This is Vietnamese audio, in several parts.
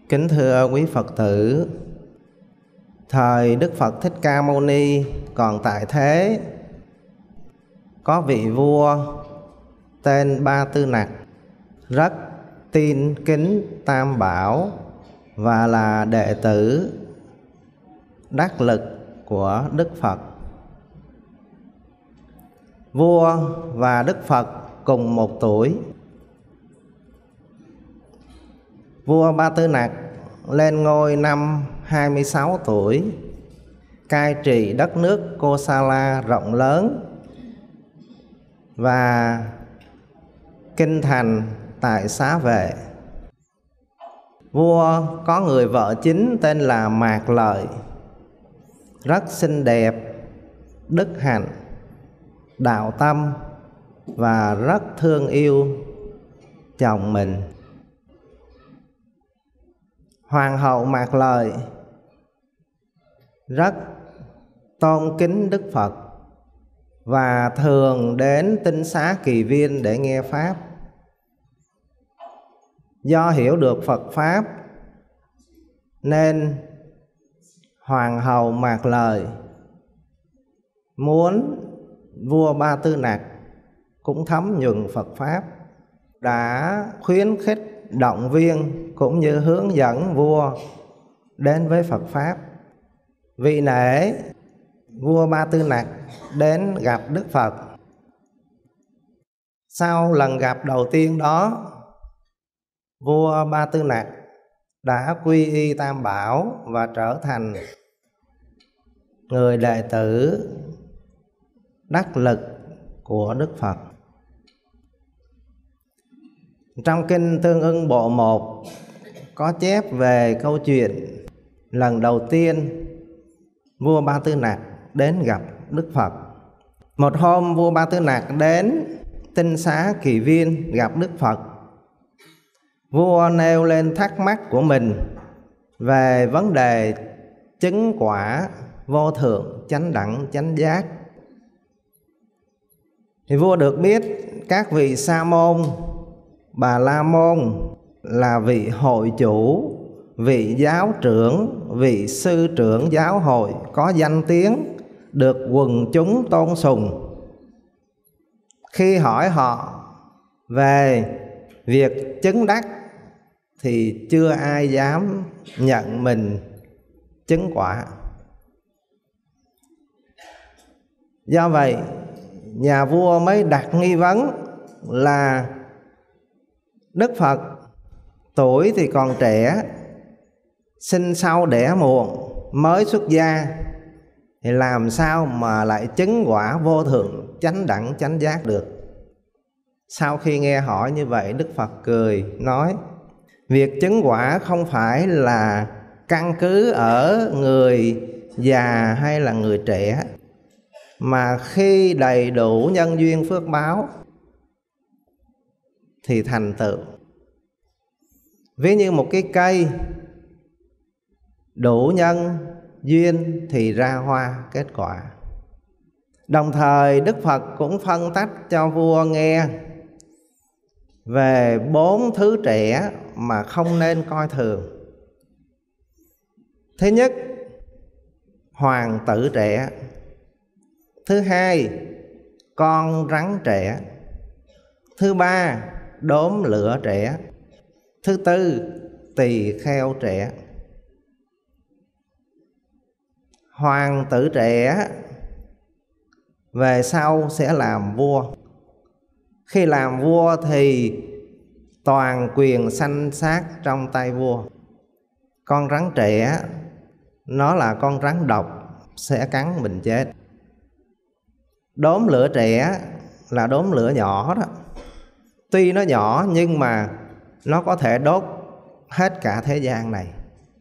Kính thưa quý Phật tử, thời Đức Phật Thích Ca Mâu Ni còn tại thế, có vị vua tên Ba Tư Nặc rất tin kính Tam Bảo và là đệ tử đắc lực của Đức Phật. Vua và Đức Phật cùng một tuổi. Vua Ba Tư Nặc lên ngôi năm 26 tuổi, cai trị đất nước Kosala rộng lớn và kinh thành tại Xá Vệ. Vua có người vợ chính tên là Mạc Lợi, rất xinh đẹp, đức hạnh, đạo tâm và rất thương yêu chồng mình. Hoàng hậu Mạc Lợi rất tôn kính Đức Phật và thường đến Tinh Xá Kỳ Viên để nghe Pháp. Do hiểu được Phật Pháp nên Hoàng hậu Mạc Lợi muốn vua Ba Tư Nặc cũng thấm nhuần Phật Pháp, đã khuyến khích, động viên cũng như hướng dẫn vua đến với Phật Pháp. Vì nể, vua Ba Tư Nặc đến gặp Đức Phật. Sau lần gặp đầu tiên đó, vua Ba Tư Nặc đã quy y Tam Bảo và trở thành người đệ tử đắc lực của Đức Phật. Trong Kinh Tương Ưng Bộ 1 có chép về câu chuyện lần đầu tiên vua Ba Tư Nặc đến gặp Đức Phật. Một hôm vua Ba Tư Nặc đến Tinh Xá Kỳ Viên gặp Đức Phật. Vua nêu lên thắc mắc của mình về vấn đề chứng quả vô thượng chánh đẳng chánh giác. Thì vua được biết các vị Sa môn, Bà La môn là vị hội chủ, vị giáo trưởng, vị sư trưởng giáo hội có danh tiếng, được quần chúng tôn sùng. Khi hỏi họ về việc chứng đắc thì chưa ai dám nhận mình chứng quả. Do vậy nhà vua mới đặt nghi vấn là Đức Phật tuổi thì còn trẻ, sinh sau đẻ muộn, mới xuất gia, thì làm sao mà lại chứng quả vô thượng chánh đẳng chánh giác được. Sau khi nghe hỏi như vậy, Đức Phật cười nói: việc chứng quả không phải là căn cứ ở người già hay là người trẻ, mà khi đầy đủ nhân duyên phước báo thì thành tựu. Ví như một cái cây đủ nhân duyên thì ra hoa kết quả. Đồng thời Đức Phật cũng phân tách cho vua nghe về 4 thứ trẻ mà không nên coi thường. Thứ nhất, hoàng tử trẻ. Thứ hai, con rắn trẻ. Thứ ba, đốm lửa trẻ. Thứ tư, tỳ kheo trẻ. Hoàng tử trẻ về sau sẽ làm vua. Khi làm vua thì toàn quyền sanh sát trong tay vua. Con rắn trẻ nó là con rắn độc, sẽ cắn mình chết. Đốm lửa trẻ là đốm lửa nhỏ đó. Tuy nó nhỏ nhưng mà nó có thể đốt hết cả thế gian này.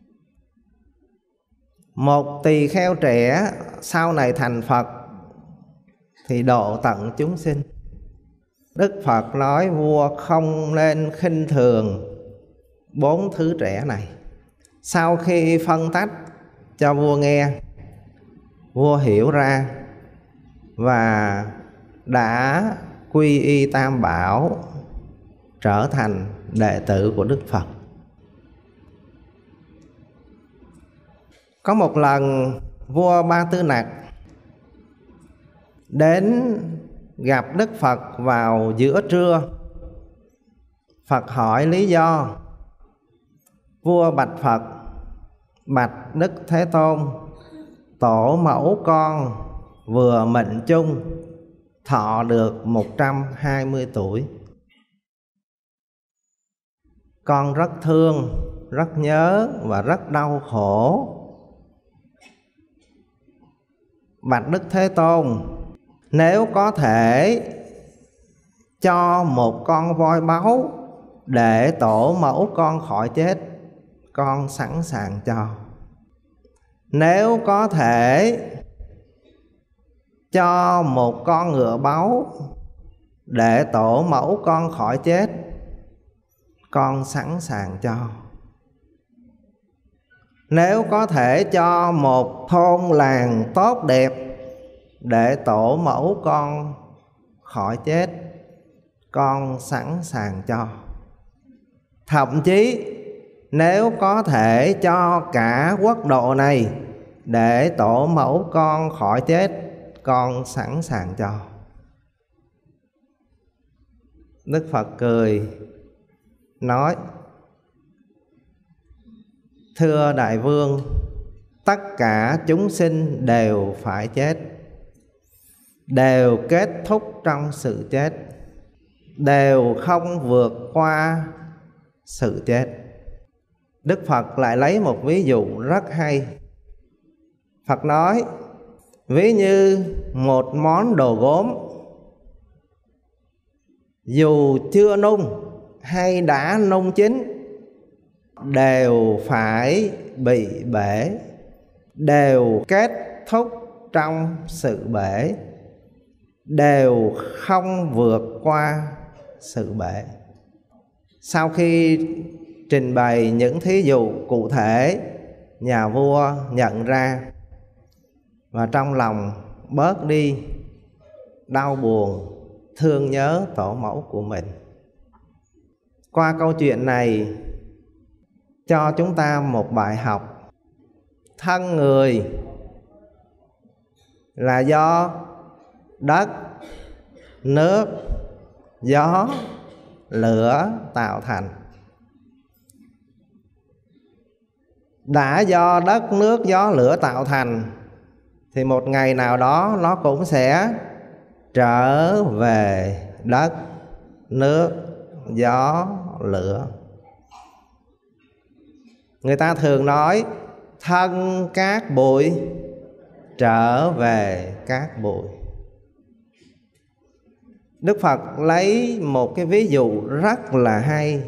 Một tỳ kheo trẻ sau này thành Phật thì độ tận chúng sinh. Đức Phật nói vua không nên khinh thường 4 thứ trẻ này. Sau khi phân tách cho vua nghe, vua hiểu ra và đã quy y Tam Bảo, trở thành đệ tử của Đức Phật. Có một lần vua Ba Tư Nặc đến gặp Đức Phật vào giữa trưa. Phật hỏi lý do. Vua bạch Phật: bạch Đức Thế Tôn, tổ mẫu con vừa mệnh chung, thọ được 120 tuổi. Con rất thương, rất nhớ và rất đau khổ. Bạch Đức Thế Tôn, nếu có thể cho một con voi báu để tổ mẫu con khỏi chết, con sẵn sàng cho. Nếu có thể cho một con ngựa báu để tổ mẫu con khỏi chết, con sẵn sàng cho. Nếu có thể cho một thôn làng tốt đẹp để tổ mẫu con khỏi chết, con sẵn sàng cho. Thậm chí nếu có thể cho cả quốc độ này để tổ mẫu con khỏi chết, con sẵn sàng cho. Đức Phật cười nói: thưa đại vương, tất cả chúng sinh đều phải chết, đều kết thúc trong sự chết, đều không vượt qua sự chết. Đức Phật lại lấy một ví dụ rất hay. Phật nói: ví như một món đồ gốm, dù chưa nung hay đã nung chín, đều phải bị bể, đều kết thúc trong sự bể, đều không vượt qua sự bể. Sau khi trình bày những thí dụ cụ thể, nhà vua nhận ra và trong lòng bớt đi đau buồn, thương nhớ tổ mẫu của mình. Qua câu chuyện này cho chúng ta một bài học. Thân người là do đất, nước, gió, lửa tạo thành. Đã do đất, nước, gió, lửa tạo thành thì một ngày nào đó nó cũng sẽ trở về đất, nước, gió, lửa. Người ta thường nói thân cát bụi, trở về cát bụi. Đức Phật lấy một cái ví dụ rất là hay.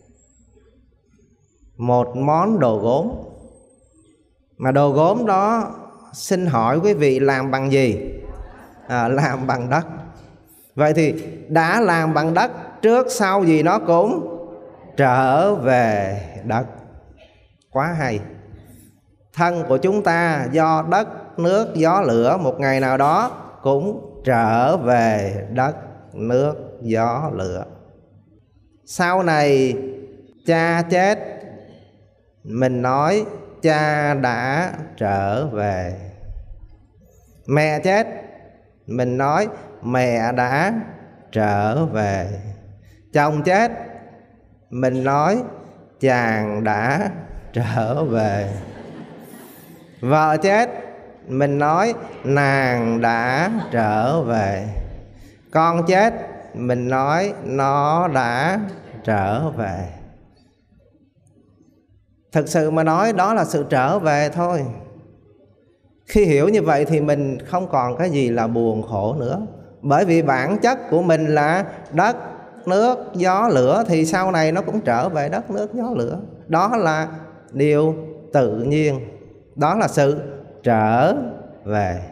Một món đồ gốm, mà đồ gốm đó xin hỏi quý vị làm bằng gì? Làm bằng đất. Vậy thì đã làm bằng đất, trước sau gì nó cũng trở về đất. Quá hay. Thân của chúng ta do đất, nước, gió, lửa, một ngày nào đó cũng trở về đất, nước, gió, lửa. Sau này cha chết, mình nói cha đã trở về. Mẹ chết, mình nói mẹ đã trở về. Chồng chết, mình nói chàng đã trở về. Vợ chết, mình nói nàng đã trở về. Con chết, mình nói nó đã trở về. Thực sự mà nói đó là sự trở về thôi. Khi hiểu như vậy thì mình không còn cái gì là buồn khổ nữa. Bởi vì bản chất của mình là đất, nước, gió, lửa, thì sau này nó cũng trở về đất, nước, gió, lửa. Đó là điều tự nhiên. Đó là sự trở về.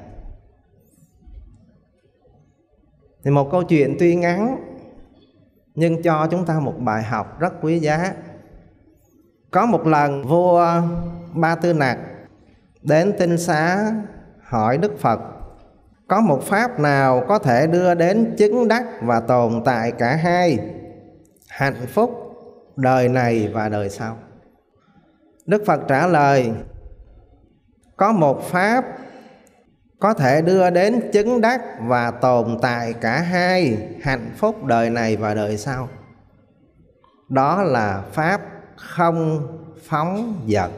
Thì một câu chuyện tuy ngắn nhưng cho chúng ta một bài học rất quý giá. Có một lần vua Ba Tư Nặc đến Tinh Xá hỏi Đức Phật: có một pháp nào có thể đưa đến chứng đắc và tồn tại cả hai, hạnh phúc đời này và đời sau? Đức Phật trả lời: có một pháp có thể đưa đến chứng đắc và tồn tại cả hai hạnh phúc đời này và đời sau. Đó là pháp không phóng dật.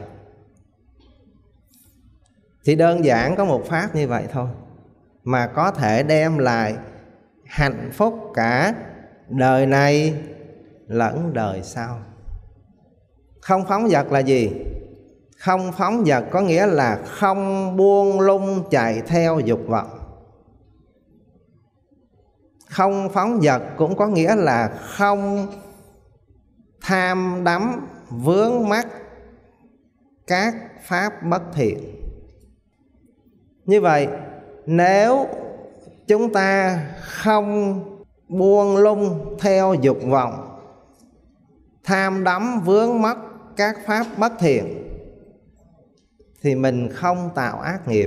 Chỉ đơn giản có một pháp như vậy thôi mà có thể đem lại hạnh phúc cả đời này lẫn đời sau. Không phóng dật là gì? Không phóng dật có nghĩa là không buông lung chạy theo dục vọng. Không phóng dật cũng có nghĩa là không tham đắm vướng mắc các pháp bất thiện. Như vậy, nếu chúng ta không buông lung theo dục vọng, tham đắm vướng mắc các pháp bất thiện, thì mình không tạo ác nghiệp.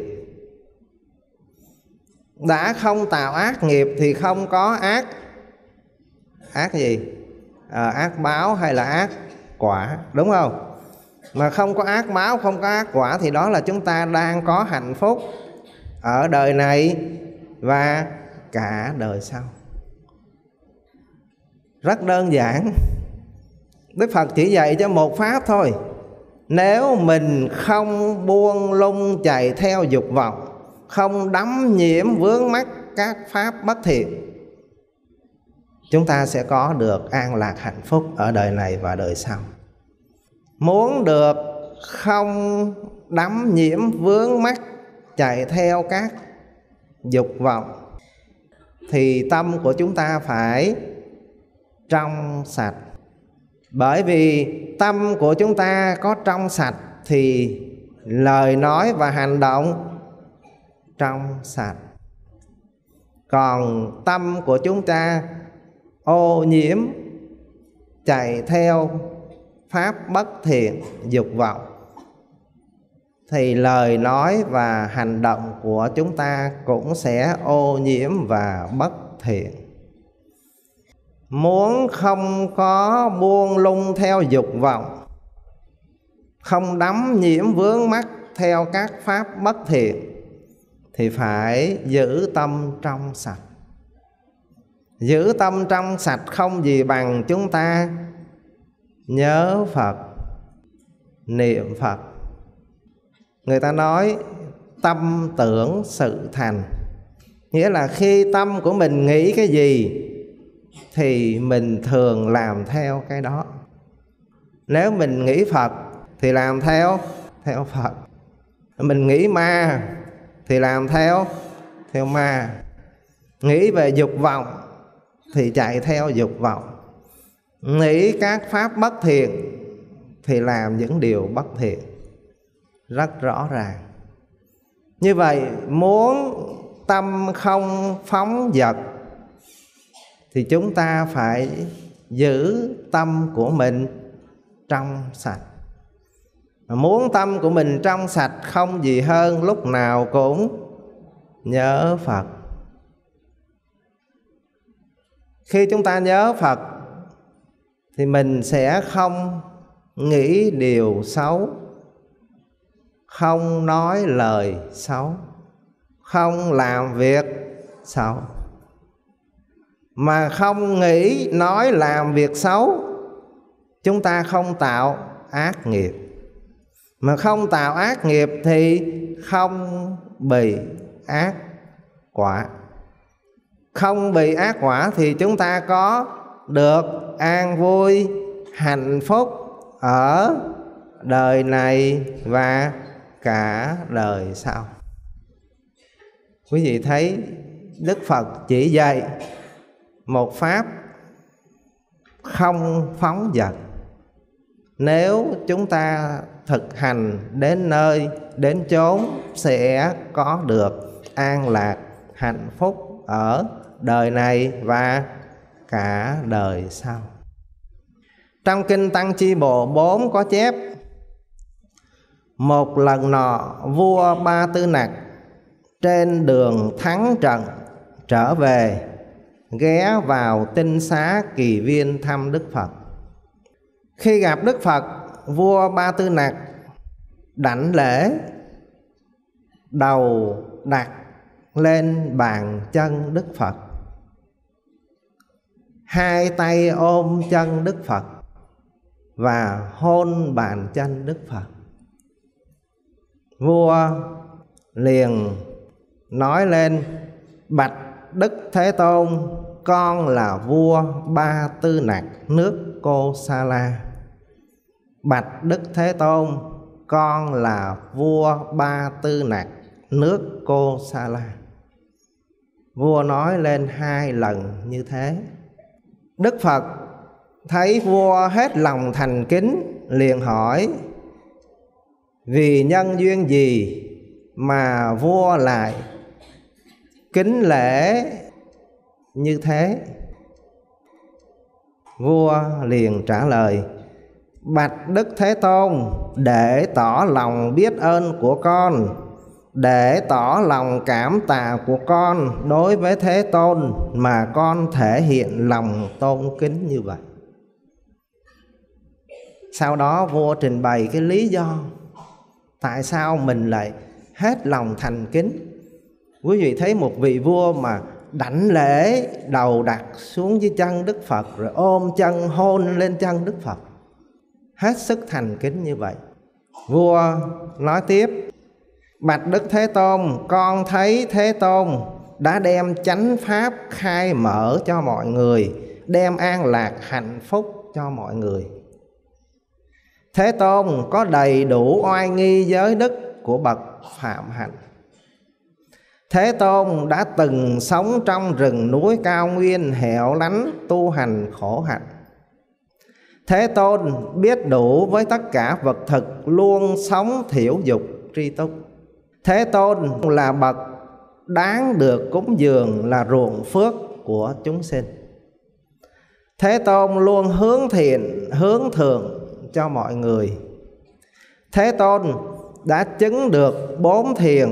Đã không tạo ác nghiệp thì không có ác gì? Ác báo hay là ác quả, đúng không? Mà không có ác báo, không có ác quả thì đó là chúng ta đang có hạnh phúc ở đời này và cả đời sau. Rất đơn giản. Đức Phật chỉ dạy cho một pháp thôi. Nếu mình không buông lung chạy theo dục vọng, không đắm nhiễm vướng mắc các pháp bất thiện, chúng ta sẽ có được an lạc hạnh phúc ở đời này và đời sau. Muốn được không đắm nhiễm vướng mắc chạy theo các dục vọng thì tâm của chúng ta phải trong sạch. Bởi vì tâm của chúng ta có trong sạch thì lời nói và hành động trong sạch. Còn tâm của chúng ta ô nhiễm chạy theo pháp bất thiện, dục vọng thì lời nói và hành động của chúng ta cũng sẽ ô nhiễm và bất thiện. Muốn không có buông lung theo dục vọng, không đắm nhiễm vướng mắc theo các pháp bất thiện thì phải giữ tâm trong sạch. Giữ tâm trong sạch không gì bằng chúng ta nhớ Phật, niệm Phật. Người ta nói tâm tưởng sự thành, nghĩa là khi tâm của mình nghĩ cái gì thì mình thường làm theo cái đó. Nếu mình nghĩ Phật thì làm theo Phật. Mình nghĩ ma thì làm theo ma. Nghĩ về dục vọng thì chạy theo dục vọng. Nghĩ các pháp bất thiện thì làm những điều bất thiện. Rất rõ ràng. Như vậy muốn tâm không phóng dật thì chúng ta phải giữ tâm của mình trong sạch. Muốn tâm của mình trong sạch không gì hơn lúc nào cũng nhớ Phật. Khi chúng ta nhớ Phật thì mình sẽ không nghĩ điều xấu, không nói lời xấu, không làm việc xấu. Mà không nghĩ, nói, làm việc xấu, chúng ta không tạo ác nghiệp. Mà không tạo ác nghiệp thì không bị ác quả. Không bị ác quả thì chúng ta có được an vui, hạnh phúc ở đời này và cả đời sau. Quý vị thấy Đức Phật chỉ dạy một pháp không phóng dật. Nếu chúng ta thực hành đến nơi, đến chốn sẽ có được an lạc, hạnh phúc ở đời này và cả đời sau. Trong Kinh Tăng Chi Bộ 4 có chép: một lần nọ vua Ba Tư Nặc trên đường thắng trận trở về, ghé vào tinh xá Kỳ Viên thăm Đức Phật. Khi gặp Đức Phật, vua Ba Tư Nặc đảnh lễ đầu đặt lên bàn chân Đức Phật, hai tay ôm chân Đức Phật và hôn bàn chân Đức Phật. Vua liền nói lên: bạch Đức Thế Tôn, con là vua Ba Tư Nặc nước Kosala. Bạch Đức Thế Tôn, con là vua Ba Tư Nặc nước Kosala. Vua nói lên 2 lần như thế. Đức Phật thấy vua hết lòng thành kính, liền hỏi: vì nhân duyên gì mà vua lại kính lễ như thế? Vua liền trả lời: bạch Đức Thế Tôn, để tỏ lòng biết ơn của con, để tỏ lòng cảm tạ của con đối với Thế Tôn mà con thể hiện lòng tôn kính như vậy. Sau đó vua trình bày cái lý do tại sao mình lại hết lòng thành kính. Quý vị thấy một vị vua mà đảnh lễ, đầu đặt xuống dưới chân Đức Phật, rồi ôm chân hôn lên chân Đức Phật, hết sức thành kính như vậy. Vua nói tiếp: bạch Đức Thế Tôn, con thấy Thế Tôn đã đem chánh pháp khai mở cho mọi người, đem an lạc hạnh phúc cho mọi người. Thế Tôn có đầy đủ oai nghi giới đức của bậc phạm hạnh. Thế Tôn đã từng sống trong rừng núi cao nguyên hẻo lánh tu hành khổ hạnh. Thế Tôn biết đủ với tất cả vật thực, luôn sống thiểu dục tri túc. Thế Tôn là bậc đáng được cúng dường, là ruộng phước của chúng sinh. Thế Tôn luôn hướng thiện, hướng thượng cho mọi người. Thế Tôn đã chứng được 4 thiền.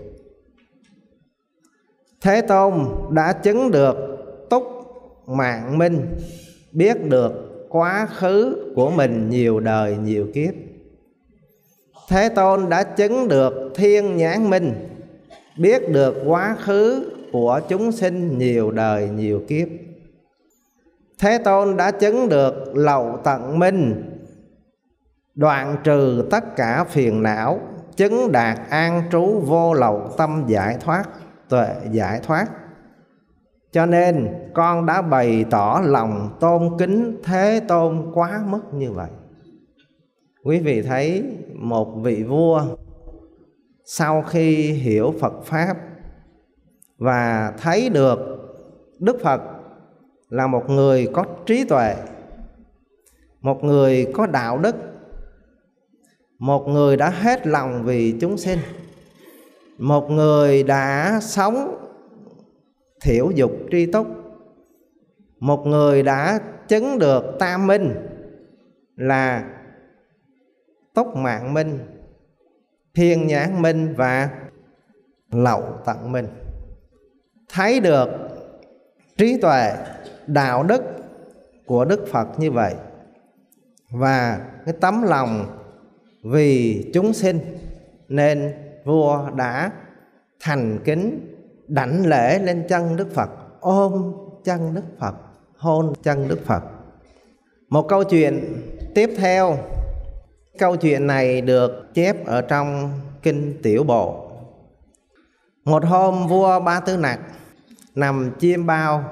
Thế Tôn đã chứng được túc mạng minh, biết được quá khứ của mình nhiều đời nhiều kiếp. Thế Tôn đã chứng được thiên nhãn minh, biết được quá khứ của chúng sinh nhiều đời nhiều kiếp. Thế Tôn đã chứng được lậu tận minh, đoạn trừ tất cả phiền não, chứng đạt an trú vô lậu tâm giải thoát, tuệ giải thoát. Cho nên con đã bày tỏ lòng tôn kính Thế Tôn quá mức như vậy. Quý vị thấy một vị vua sau khi hiểu Phật Pháp và thấy được Đức Phật là một người có trí tuệ, một người có đạo đức, một người đã hết lòng vì chúng sinh, một người đã sống thiểu dục tri túc, một người đã chứng được tam minh là túc mạng minh, thiên nhãn minh và lậu tận minh. Thấy được trí tuệ, đạo đức của Đức Phật như vậy, và cái tấm lòng vì chúng sinh, nên vua đã thành kính đảnh lễ lên chân Đức Phật, ôm chân Đức Phật, hôn chân Đức Phật. Một câu chuyện tiếp theo. Câu chuyện này được chép ở trong Kinh Tiểu Bộ. Một hôm vua Ba Tư Nặc nằm chiêm bao,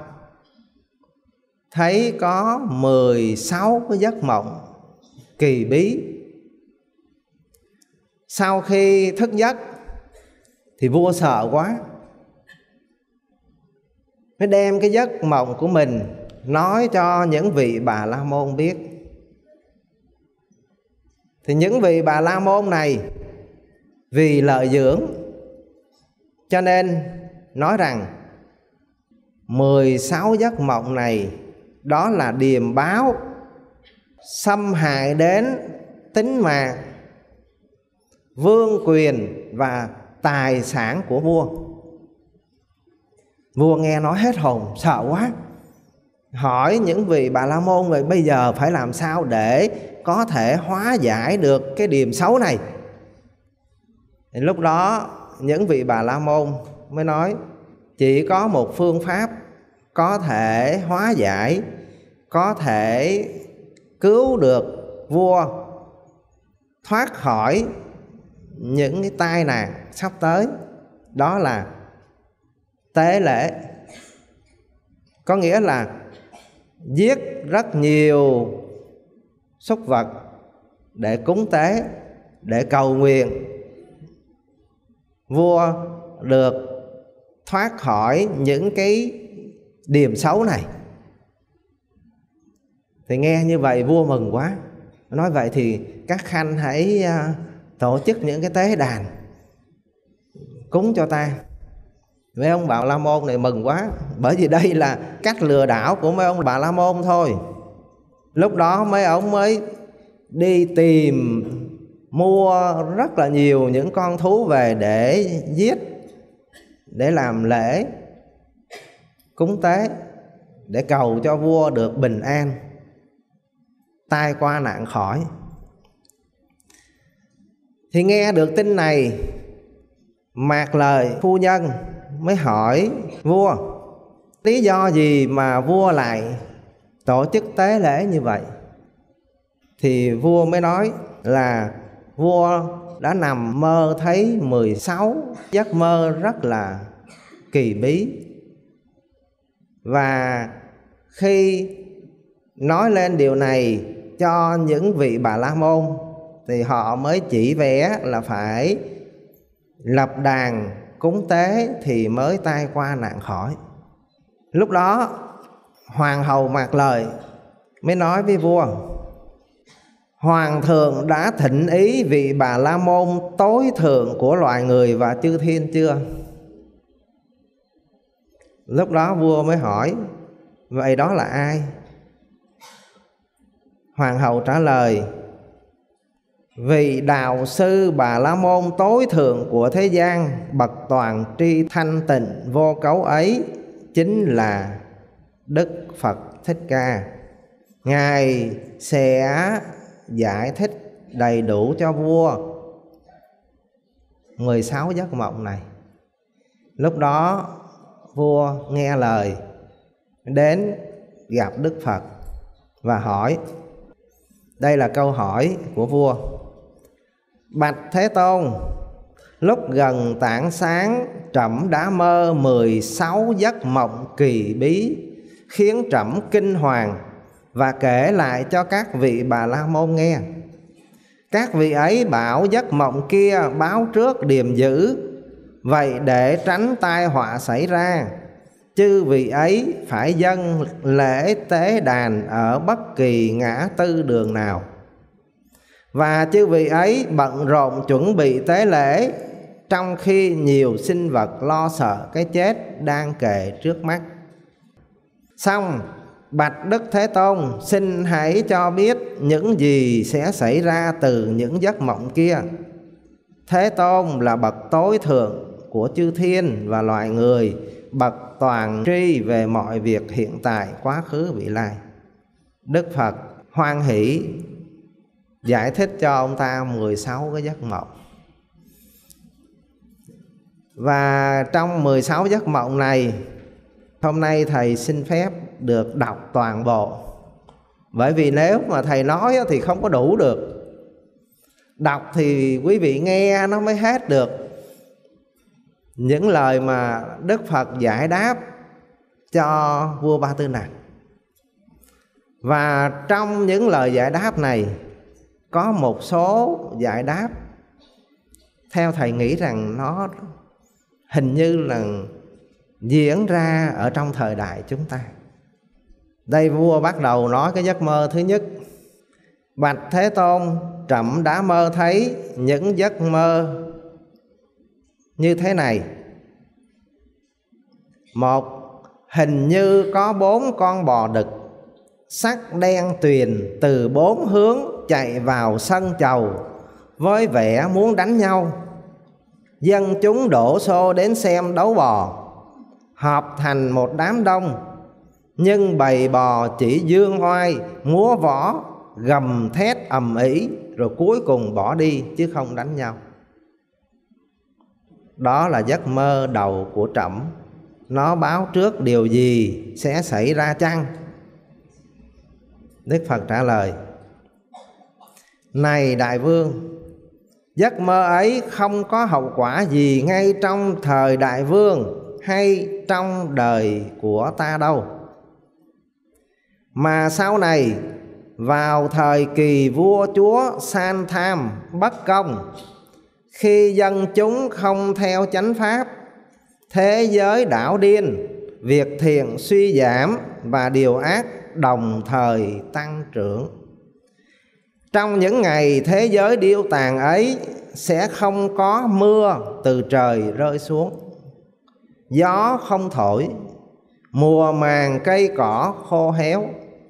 thấy có 16 cái giấc mộng kỳ bí. Sau khi thức giấc thì vua sợ quá, mới đem cái giấc mộng của mình nói cho những vị Bà La Môn biết. Thì những vị Bà La Môn này vì lợi dưỡng cho nên nói rằng 16 giấc mộng này đó là điềm báo xâm hại đến tính mạng, vương quyền và tài sản của vua. Vua nghe nói hết hồn, sợ quá, hỏi những vị Bà La Môn vậy bây giờ phải làm sao để có thể hóa giải được cái điềm xấu này. Thì lúc đó những vị Bà La Môn mới nói chỉ có một phương pháp có thể hóa giải, có thể cứu được vua thoát khỏi những cái tai nạn sắp tới, đó là tế lễ. Có nghĩa là giết rất nhiều súc vật để cúng tế, để cầu nguyện vua được thoát khỏi những cái điềm xấu này. Thì nghe như vậy vua mừng quá, nói vậy thì các khanh hãy tổ chức những cái tế đàn cúng cho ta. Mấy ông Bà La Môn này mừng quá, bởi vì đây là cách lừa đảo của mấy ông Bà La Môn thôi. Lúc đó mấy ông mới đi tìm mua rất là nhiều những con thú về để giết, để làm lễ cúng tế, để cầu cho vua được bình an, tai qua nạn khỏi. Thì nghe được tin này, Mạc Lời phu nhân mới hỏi vua lý do gì mà vua lại tổ chức tế lễ như vậy. Thì vua mới nói là vua đã nằm mơ thấy 16 giấc mơ rất là kỳ bí. Và khi nói lên điều này cho những vị Bà La Môn thì họ mới chỉ vẽ là phải lập đàn cúng tế thì mới tai qua nạn khỏi. Lúc đó Hoàng hậu Mạc Lời mới nói với vua: Hoàng thượng đã thỉnh ý vị Bà La Môn tối thượng của loài người và chư thiên chưa? Lúc đó vua mới hỏi: vậy đó là ai? Hoàng hậu trả lời: vị đạo sư Bà La Môn tối thượng của thế gian, bậc toàn tri thanh tịnh vô cấu ấy chính là Đức Phật Thích Ca. Ngài sẽ giải thích đầy đủ cho vua 16 giấc mộng này. Lúc đó vua nghe lời, đến gặp Đức Phật và hỏi. Đây là câu hỏi của vua: bạch Thế Tôn, lúc gần tảng sáng trẫm đã mơ 16 giấc mộng kỳ bí, khiến trẫm kinh hoàng và kể lại cho các vị Bà La Môn nghe. Các vị ấy bảo giấc mộng kia báo trước điềm dữ, vậy để tránh tai họa xảy ra, chư vị ấy phải dâng lễ tế đàn ở bất kỳ ngã tư đường nào. Và chư vị ấy bận rộn chuẩn bị tế lễ, trong khi nhiều sinh vật lo sợ cái chết đang kề trước mắt. Xong, bạch Đức Thế Tôn, xin hãy cho biết những gì sẽ xảy ra từ những giấc mộng kia. Thế Tôn là bậc tối thượng của chư thiên và loài người, bậc toàn tri về mọi việc hiện tại, quá khứ, vị lai. Đức Phật hoan hỷ giải thích cho ông ta 16 cái giấc mộng. Và trong 16 giấc mộng này, hôm nay thầy xin phép được đọc toàn bộ. Bởi vì nếu mà thầy nói thì không có đủ được. Đọc thì quý vị nghe nó mới hết được những lời mà Đức Phật giải đáp cho vua Ba Tư Nặc. Và trong những lời giải đáp này có một số giải đáp theo thầy nghĩ rằng nó hình như là diễn ra ở trong thời đại chúng ta. Đây vua bắt đầu nói cái giấc mơ thứ nhất: bạch Thế Tôn, trẫm đã mơ thấy những giấc mơ như thế này. Một, hình như có 4 con bò đực sắc đen tuyền từ 4 hướng chạy vào sân chầu với vẻ muốn đánh nhau. Dân chúng đổ xô đến xem đấu bò, họp thành một đám đông, nhưng bầy bò chỉ dương oai múa võ, gầm thét ầm ĩ, rồi cuối cùng bỏ đi chứ không đánh nhau. Đó là giấc mơ đầu của Trẫm. Nó báo trước điều gì sẽ xảy ra chăng? Đức Phật trả lời: Này đại vương, giấc mơ ấy không có hậu quả gì ngay trong thời đại vương hay trong đời của ta đâu. Mà sau này, vào thời kỳ vua chúa san tham bất công, khi dân chúng không theo chánh pháp, thế giới đảo điên, việc thiện suy giảm và điều ác đồng thời tăng trưởng. Trong những ngày thế giới điêu tàn ấy, sẽ không có mưa từ trời rơi xuống, gió không thổi, mùa màng cây cỏ khô héo,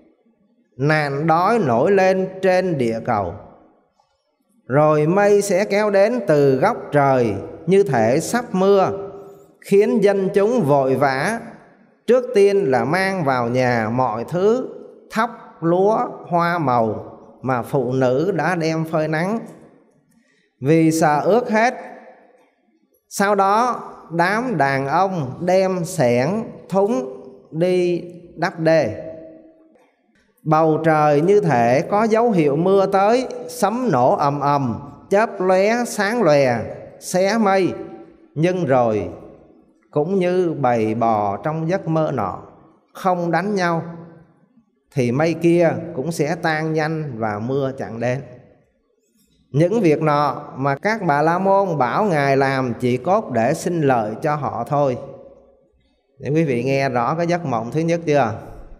nạn đói nổi lên trên địa cầu. Rồi mây sẽ kéo đến từ góc trời như thể sắp mưa, khiến dân chúng vội vã, trước tiên là mang vào nhà mọi thứ thóc, lúa, hoa màu mà phụ nữ đã đem phơi nắng, vì sợ ướt hết. Sau đó đám đàn ông đem xẻng, thúng đi đắp đê. Bầu trời như thể có dấu hiệu mưa tới, sấm nổ ầm ầm, chớp lóe sáng lòe, xé mây. Nhưng rồi cũng như bầy bò trong giấc mơ nọ, không đánh nhau, thì mây kia cũng sẽ tan nhanh và mưa chẳng đến. Những việc nọ mà các Bà La Môn bảo Ngài làm chỉ cốt để sinh lợi cho họ thôi. Để quý vị nghe rõ cái giấc mộng thứ nhất chưa?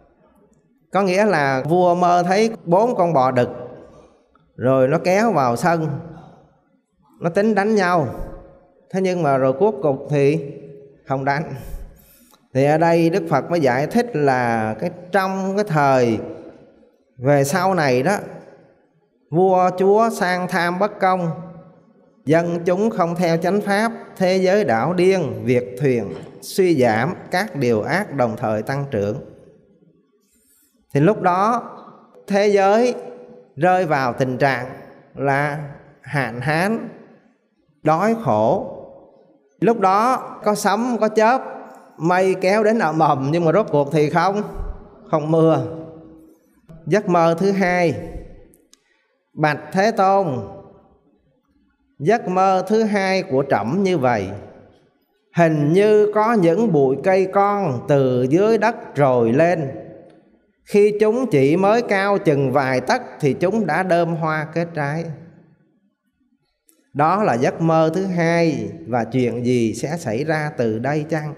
Có nghĩa là vua mơ thấy 4 con bò đực, rồi nó kéo vào sân, nó tính đánh nhau. Thế nhưng mà rồi cuối cùng thì không đánh. Thì ở đây Đức Phật mới giải thích là trong cái thời về sau này đó, vua chúa sang tham bất công, dân chúng không theo chánh pháp, thế giới đảo điên, việc thuyền suy giảm, các điều ác đồng thời tăng trưởng. Thì lúc đó thế giới rơi vào tình trạng là hạn hán, đói khổ. Lúc đó có sấm, có chớp, mây kéo đến ầm ầm, nhưng mà rốt cuộc thì không mưa. Giấc mơ thứ hai: Bạch Thế Tôn, giấc mơ thứ hai của Trẫm như vậy. Hình như có những bụi cây con từ dưới đất trồi lên. Khi chúng chỉ mới cao chừng vài tấc thì chúng đã đơm hoa kết trái. Đó là giấc mơ thứ hai, và chuyện gì sẽ xảy ra từ đây chăng?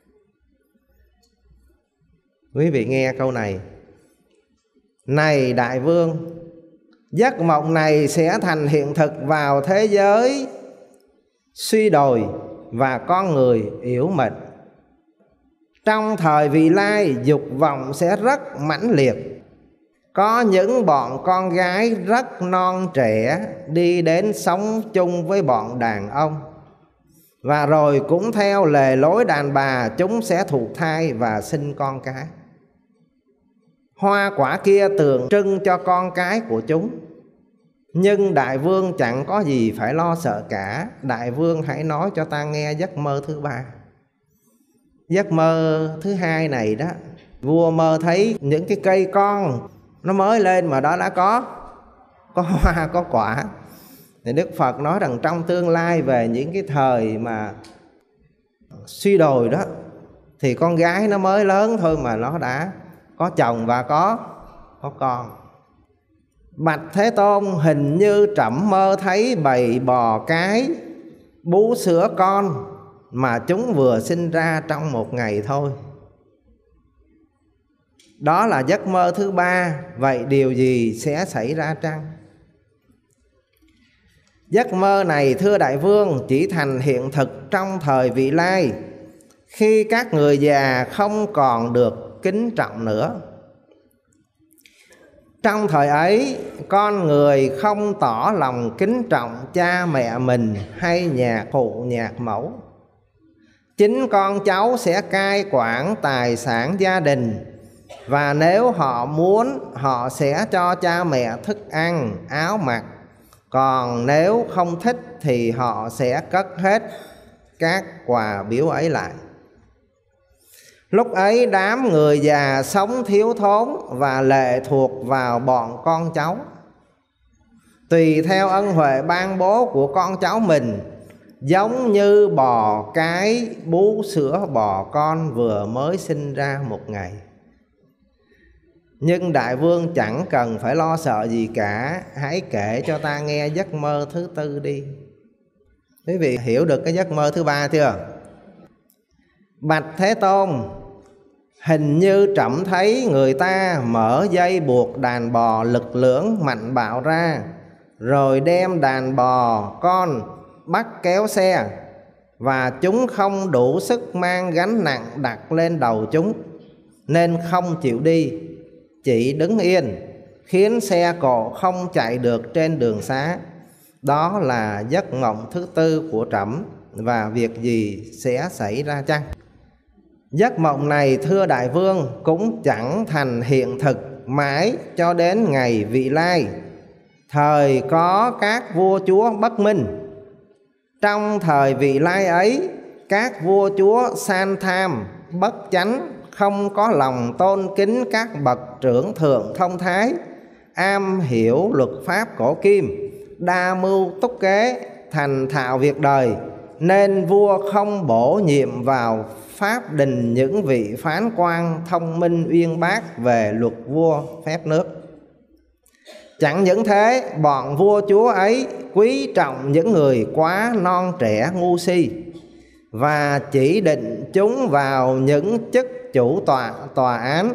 Quý vị nghe câu này: Này đại vương, giấc mộng này sẽ thành hiện thực vào thế giới suy đồi và con người yếu mệnh. Trong thời vị lai, dục vọng sẽ rất mãnh liệt. Có những bọn con gái rất non trẻ đi đến sống chung với bọn đàn ông, và rồi cũng theo lề lối đàn bà, chúng sẽ thụ thai và sinh con cái. Hoa quả kia tượng trưng cho con cái của chúng. Nhưng đại vương chẳng có gì phải lo sợ cả. Đại vương hãy nói cho ta nghe giấc mơ thứ ba. Giấc mơ thứ hai này đó, vua mơ thấy những cái cây con nó mới lên mà đó đã có hoa, có quả. Thì Đức Phật nói rằng trong tương lai về những cái thời mà suy đồi đó, thì con gái nó mới lớn thôi mà nó đã có chồng và có con. Bạch Thế Tôn, hình như Trẫm mơ thấy bầy bò cái bú sữa con mà chúng vừa sinh ra trong một ngày thôi. Đó là giấc mơ thứ ba. Vậy điều gì sẽ xảy ra chăng? Giấc mơ này thưa đại vương chỉ thành hiện thực trong thời vị lai, khi các người già không còn được kính trọng nữa. Trong thời ấy, con người không tỏ lòng kính trọng cha mẹ mình hay nhạc phụ nhạc mẫu. Chính con cháu sẽ cai quản tài sản gia đình, và nếu họ muốn, họ sẽ cho cha mẹ thức ăn, áo mặc. Còn nếu không thích thì họ sẽ cất hết các quà biếu ấy lại. Lúc ấy đám người già sống thiếu thốn và lệ thuộc vào bọn con cháu, tùy theo ân huệ ban bố của con cháu mình, giống như bò cái bú sữa bò con vừa mới sinh ra một ngày. Nhưng đại vương chẳng cần phải lo sợ gì cả, hãy kể cho ta nghe giấc mơ thứ tư đi. Quý vị hiểu được cái giấc mơ thứ ba chưa? Bạch Thế Tôn, hình như trẫm thấy người ta mở dây buộc đàn bò lực lưỡng mạnh bạo ra, rồi đem đàn bò con bắt kéo xe, và chúng không đủ sức mang gánh nặng đặt lên đầu chúng, nên không chịu đi, chỉ đứng yên, khiến xe cộ không chạy được trên đường xá. Đó là giấc mộng thứ tư của trẫm, và việc gì sẽ xảy ra chăng? Giấc mộng này thưa đại vương cũng chẳng thành hiện thực mãi cho đến ngày vị lai, thời có các vua chúa bất minh. Trong thời vị lai ấy, các vua chúa san tham, bất chánh, không có lòng tôn kính các bậc trưởng thượng thông thái, am hiểu luật pháp cổ kim, đa mưu túc kế, thành thạo việc đời, nên vua không bổ nhiệm vào pháp đình những vị phán quan thông minh uyên bác về luật vua phép nước. Chẳng những thế, bọn vua chúa ấy quý trọng những người quá non trẻ ngu si, và chỉ định chúng vào những chức chủ tòa án.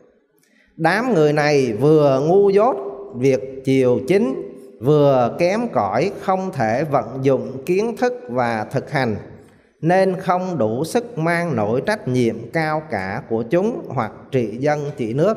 Đám người này vừa ngu dốt việc chiều chính, vừa kém cỏi không thể vận dụng kiến thức và thực hành, nên không đủ sức mang nổi trách nhiệm cao cả của chúng hoặc trị dân trị nước,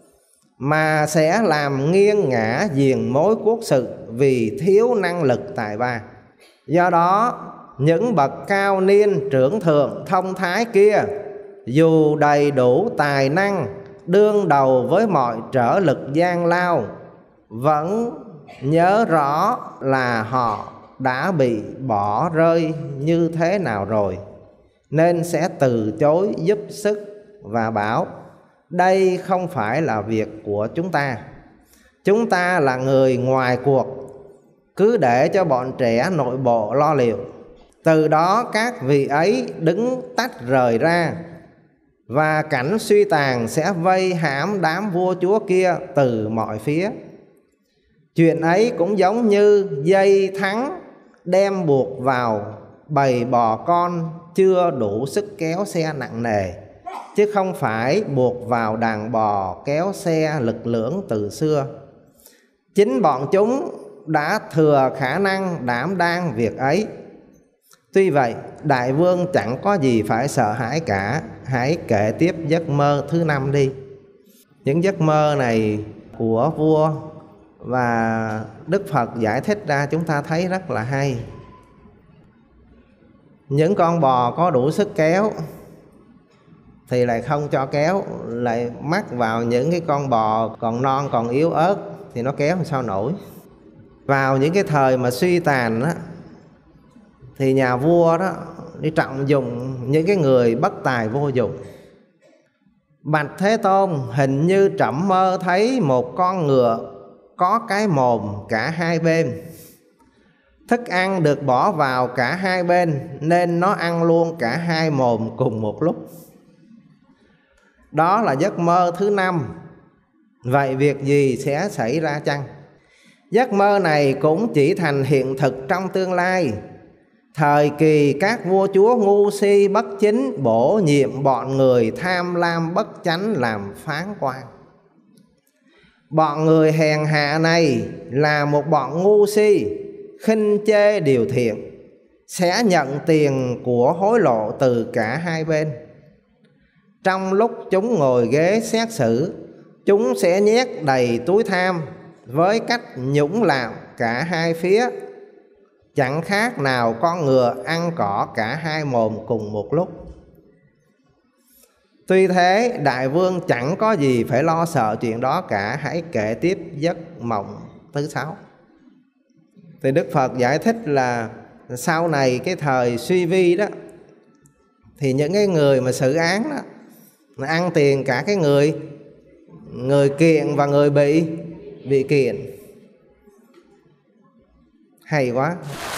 mà sẽ làm nghiêng ngã diền mối quốc sự vì thiếu năng lực tài ba. Do đó, những bậc cao niên trưởng thượng thông thái kia, dù đầy đủ tài năng đương đầu với mọi trở lực gian lao, vẫn nhớ rõ là họ đã bị bỏ rơi như thế nào rồi, nên sẽ từ chối giúp sức và bảo: đây không phải là việc của chúng ta, chúng ta là người ngoài cuộc, cứ để cho bọn trẻ nội bộ lo liệu. Từ đó các vị ấy đứng tách rời ra, và cảnh suy tàn sẽ vây hãm đám vua chúa kia từ mọi phía. Chuyện ấy cũng giống như dây thắng đem buộc vào bầy bò con chưa đủ sức kéo xe nặng nề, chứ không phải buộc vào đàn bò kéo xe lực lưỡng từ xưa. Chính bọn chúng đã thừa khả năng đảm đang việc ấy. Tuy vậy, đại vương chẳng có gì phải sợ hãi cả. Hãy kể tiếp giấc mơ thứ năm đi. Những giấc mơ này của vua và Đức Phật giải thích ra chúng ta thấy rất là hay. Những con bò có đủ sức kéo thì lại không cho kéo, lại mắc vào những cái con bò còn non còn yếu ớt thì nó kéo làm sao nổi. Vào những cái thời mà suy tàn đó, thì nhà vua đó đi trọng dụng những cái người bất tài vô dụng. Bạch Thế Tôn, hình như trẫm mơ thấy một con ngựa có cái mồm cả hai bên. Thức ăn được bỏ vào cả hai bên, nên nó ăn luôn cả hai mồm cùng một lúc. Đó là giấc mơ thứ năm. Vậy việc gì sẽ xảy ra chăng? Giấc mơ này cũng chỉ thành hiện thực trong tương lai. Thời kỳ các vua chúa ngu si bất chính bổ nhiệm bọn người tham lam bất chánh làm phán quan. Bọn người hèn hạ này là một bọn ngu si, khinh chê điều thiện, sẽ nhận tiền của hối lộ từ cả hai bên. Trong lúc chúng ngồi ghế xét xử, chúng sẽ nhét đầy túi tham với cách nhũng lạm cả hai phía, chẳng khác nào con ngựa ăn cỏ cả hai mồm cùng một lúc. Tuy thế, đại vương chẳng có gì phải lo sợ chuyện đó cả. Hãy kể tiếp giấc mộng thứ sáu. Thì Đức Phật giải thích là sau này cái thời suy vi đó, thì những cái người mà xử án đó ăn tiền cả cái người kiện và người bị kiện. Hay quá.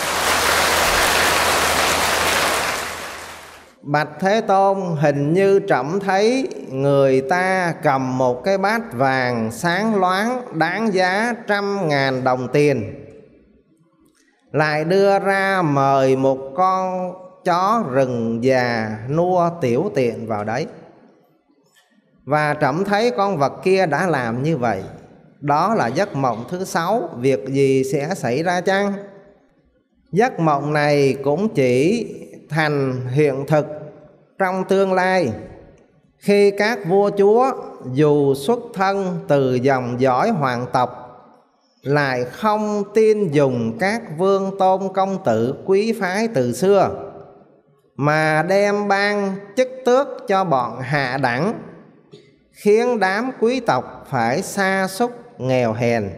Bạch Thế Tôn, hình như trẫm thấy người ta cầm một cái bát vàng sáng loáng đáng giá 100.000 đồng tiền, lại đưa ra mời một con chó rừng già nua tiểu tiện vào đấy. Và trẫm thấy con vật kia đã làm như vậy. Đó là giấc mộng thứ 6. Việc gì sẽ xảy ra chăng? Giấc mộng này cũng chỉ thành hiện thực trong tương lai, khi các vua chúa dù xuất thân từ dòng dõi hoàng tộc lại không tin dùng các vương tôn công tử quý phái từ xưa, mà đem ban chức tước cho bọn hạ đẳng, khiến đám quý tộc phải sa sút nghèo hèn,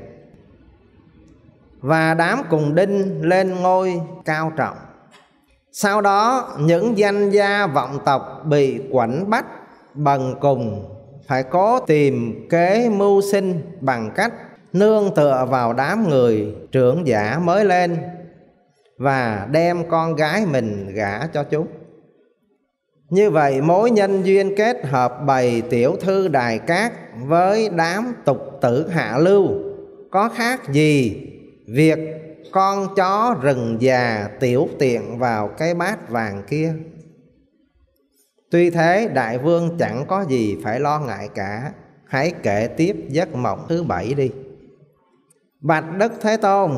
và đám cùng đinh lên ngôi cao trọng. Sau đó những danh gia vọng tộc bị quẫn bắt bần cùng, phải cố tìm kế mưu sinh bằng cách nương tựa vào đám người trưởng giả mới lên và đem con gái mình gả cho chúng. Như vậy mối nhân duyên kết hợp bầy tiểu thư đài cát với đám tục tử hạ lưu có khác gì việc con chó rừng già tiểu tiện vào cái bát vàng kia. Tuy thế đại vương chẳng có gì phải lo ngại cả. Hãy kể tiếp giấc mộng thứ 7 đi. Bạch Đức Thế Tôn,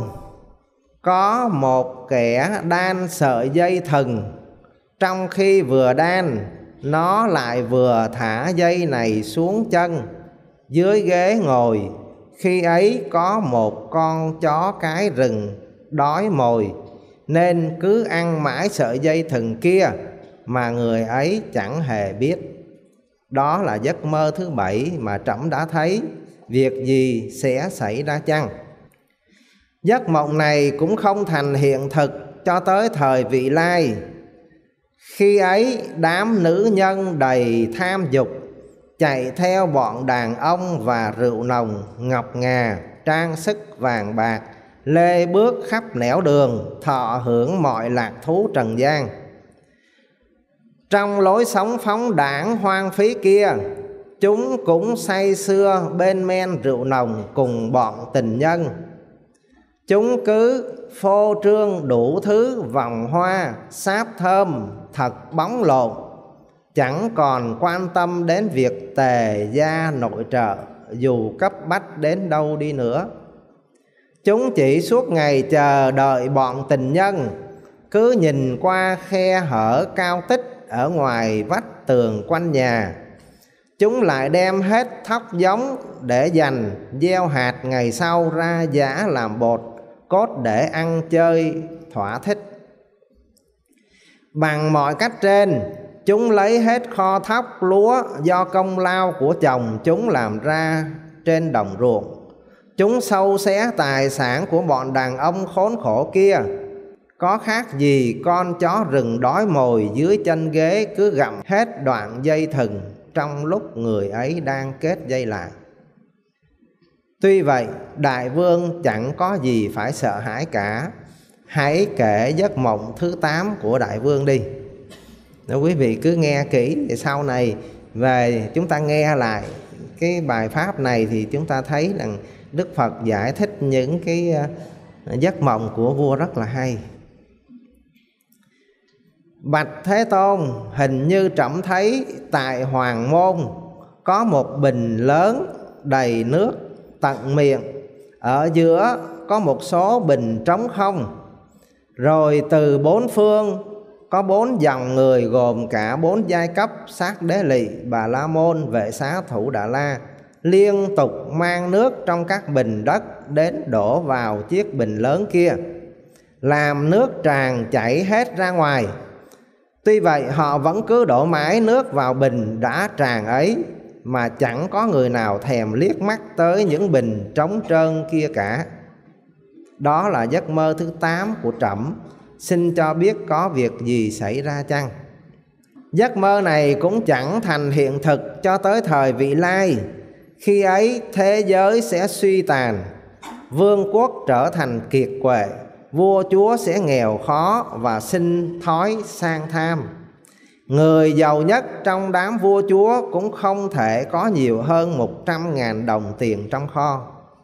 có một kẻ đan sợi dây thừng, trong khi vừa đan nó lại vừa thả dây này xuống chân dưới ghế ngồi. Khi ấy có một con chó cái rừng đói mồi, nên cứ ăn mãi sợi dây thừng kia mà người ấy chẳng hề biết. Đó là giấc mơ thứ 7 mà trẫm đã thấy. Việc gì sẽ xảy ra chăng? Giấc mộng này cũng không thành hiện thực cho tới thời vị lai. Khi ấy đám nữ nhân đầy tham dục chạy theo bọn đàn ông và rượu nồng, ngọc ngà, trang sức vàng bạc, lê bước khắp nẻo đường, thọ hưởng mọi lạc thú trần gian. Trong lối sống phóng đãng hoang phí kia, chúng cũng say sưa bên men rượu nồng cùng bọn tình nhân. Chúng cứ phô trương đủ thứ vòng hoa, sáp thơm, thật bóng lộn, chẳng còn quan tâm đến việc tề gia nội trợ dù cấp bách đến đâu đi nữa. Chúng chỉ suốt ngày chờ đợi bọn tình nhân, cứ nhìn qua khe hở cao tích ở ngoài vách tường quanh nhà. Chúng lại đem hết thóc giống để dành gieo hạt ngày sau ra giã làm bột, cốt để ăn chơi thỏa thích. Bằng mọi cách trên, chúng lấy hết kho thóc lúa do công lao của chồng chúng làm ra trên đồng ruộng. Chúng sâu xé tài sản của bọn đàn ông khốn khổ kia. Có khác gì con chó rừng đói mồi dưới chân ghế cứ gặm hết đoạn dây thừng trong lúc người ấy đang kết dây lại. Tuy vậy đại vương chẳng có gì phải sợ hãi cả. Hãy kể giấc mộng thứ 8 của đại vương đi. Nếu quý vị cứ nghe kỹ thì sau này về chúng ta nghe lại cái bài pháp này thì chúng ta thấy rằng Đức Phật giải thích những cái giấc mộng của vua rất là hay. Bạch Thế Tôn, hình như trẫm thấy tại Hoàng Môn có một bình lớn đầy nước tận miệng, ở giữa có một số bình trống không. Rồi từ bốn phương có 4 dòng người gồm cả 4 giai cấp: Sát Đế Lị, Bà La Môn, Vệ Xá Thủ Đà La, liên tục mang nước trong các bình đất đến đổ vào chiếc bình lớn kia, làm nước tràn chảy hết ra ngoài. Tuy vậy họ vẫn cứ đổ mãi nước vào bình đã tràn ấy, mà chẳng có người nào thèm liếc mắt tới những bình trống trơn kia cả. Đó là giấc mơ thứ 8 của trẫm. xin cho biết có việc gì xảy ra chăng? Giấc mơ này cũng chẳng thành hiện thực cho tới thời vị lai. Khi ấy thế giới sẽ suy tàn, vương quốc trở thành kiệt quệ, vua chúa sẽ nghèo khó và sinh thói sang tham. Người giàu nhất trong đám vua chúa cũng không thể có nhiều hơn 100.000 đồng tiền trong kho.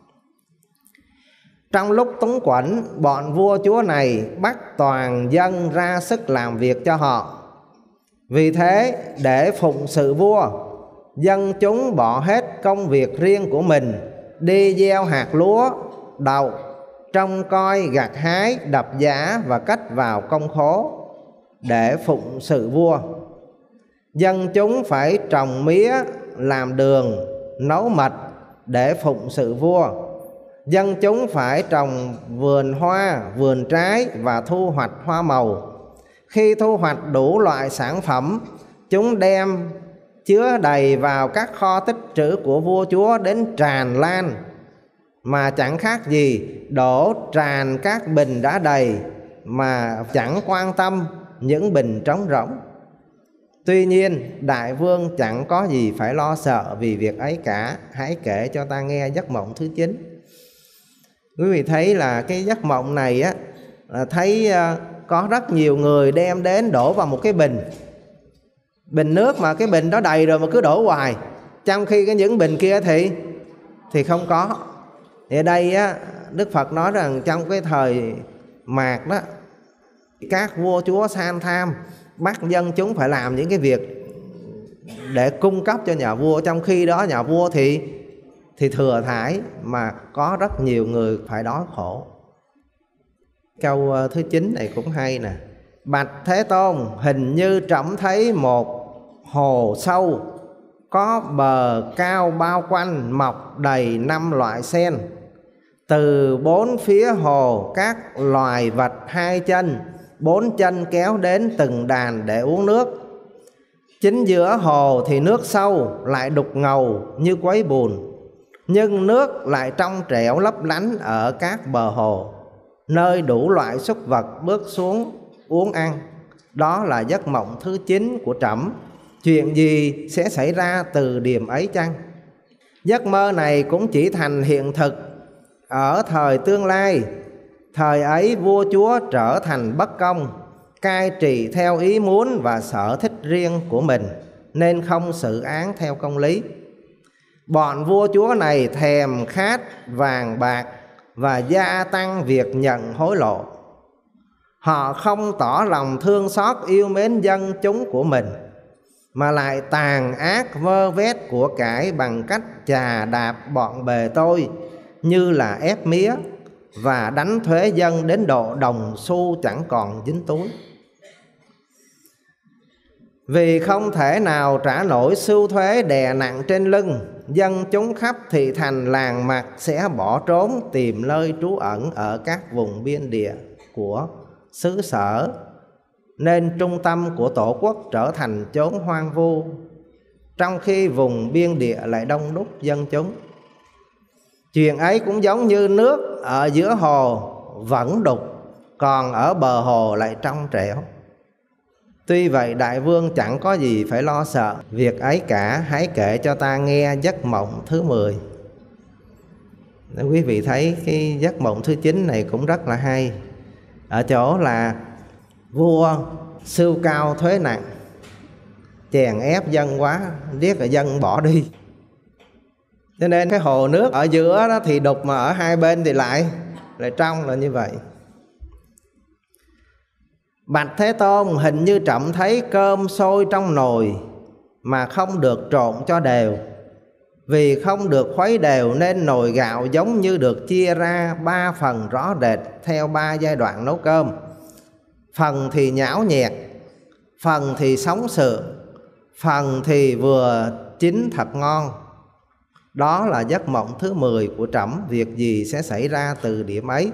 Trong lúc túng quẫn, bọn vua chúa này bắt toàn dân ra sức làm việc cho họ. Vì thế, để phụng sự vua, dân chúng bỏ hết công việc riêng của mình, đi gieo hạt lúa, đậu, trông coi, gặt hái, đập giã và cất vào công khố để phụng sự vua. Dân chúng phải trồng mía, làm đường, nấu mật để phụng sự vua. Dân chúng phải trồng vườn hoa, vườn trái và thu hoạch hoa màu. Khi thu hoạch đủ loại sản phẩm, chúng đem chứa đầy vào các kho tích trữ của vua chúa đến tràn lan, mà chẳng khác gì đổ tràn các bình đã đầy mà chẳng quan tâm những bình trống rỗng. Tuy nhiên đại vương chẳng có gì phải lo sợ vì việc ấy cả. Hãy kể cho ta nghe giấc mộng thứ 9. Quý vị thấy là cái giấc mộng này á, thấy có rất nhiều người đem đến đổ vào một cái bình nước, mà cái bình đó đầy rồi mà cứ đổ hoài, trong khi cái những bình kia thì không có. Thì ở đây á, Đức Phật nói rằng trong cái thời Mạt đó, các vua chúa sang tham bắt dân chúng phải làm những cái việc để cung cấp cho nhà vua, trong khi đó nhà vua thì thừa thãi, mà có rất nhiều người phải đói khổ. Câu thứ 9 này cũng hay nè. Bạch Thế Tôn, hình như trẫm thấy một hồ sâu, có bờ cao bao quanh, mọc đầy 5 loại sen. Từ 4 phía hồ, các loài vật 2 chân, 4 chân kéo đến từng đàn để uống nước. Chính giữa hồ thì nước sâu, lại đục ngầu như quấy bùn, nhưng nước lại trong trẻo lấp lánh ở các bờ hồ, nơi đủ loại súc vật bước xuống uống ăn. Đó là giấc mộng thứ 9 của trẫm. Chuyện gì sẽ xảy ra từ điểm ấy chăng? Giấc mơ này cũng chỉ thành hiện thực ở thời tương lai. Thời ấy vua chúa trở thành bất công, cai trị theo ý muốn và sở thích riêng của mình, nên không xử án theo công lý. Bọn vua chúa này thèm khát vàng bạc và gia tăng việc nhận hối lộ. Họ không tỏ lòng thương xót yêu mến dân chúng của mình, mà lại tàn ác vơ vét của cải bằng cách chà đạp bọn bề tôi như là ép mía, và đánh thuế dân đến độ đồng xu chẳng còn dính túi. Vì không thể nào trả nổi sưu thuế đè nặng trên lưng, dân chúng khắp thị thành làng mạc sẽ bỏ trốn tìm nơi trú ẩn ở các vùng biên địa của xứ sở, nên trung tâm của tổ quốc trở thành chốn hoang vu, trong khi vùng biên địa lại đông đúc dân chúng. Chuyện ấy cũng giống như nước ở giữa hồ vẫn đục, còn ở bờ hồ lại trong trẻo. Tuy vậy đại vương chẳng có gì phải lo sợ việc ấy cả. Hãy kể cho ta nghe giấc mộng thứ 10. Quý vị thấy cái giấc mộng thứ 9 này cũng rất là hay, ở chỗ là vua sưu cao thuế nặng, chèn ép dân quá, riết là dân bỏ đi. Cho nên cái hồ nước ở giữa đó thì đục, mà ở hai bên thì lại trong, là như vậy. Bạch Thế Tôn, hình như trẫm thấy cơm sôi trong nồi mà không được trộn cho đều. Vì không được khuấy đều nên nồi gạo giống như được chia ra 3 phần rõ rệt theo 3 giai đoạn nấu cơm. Phần thì nhão nhẹt, phần thì sống sượng, phần thì vừa chín thật ngon. Đó là giấc mộng thứ 10 của trẫm. Việc gì sẽ xảy ra từ điểm ấy?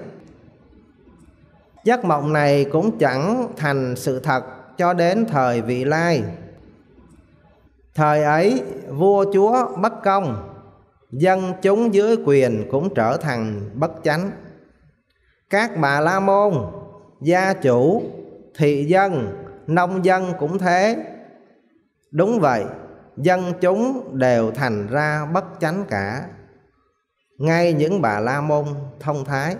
Giấc mộng này cũng chẳng thành sự thật cho đến thời vị lai. Thời ấy vua chúa bất công, dân chúng dưới quyền cũng trở thành bất chánh. Các bà la môn gia chủ, thị dân, nông dân cũng thế. Đúng vậy, dân chúng đều thành ra bất chánh cả, ngay những Bà La Môn thông thái.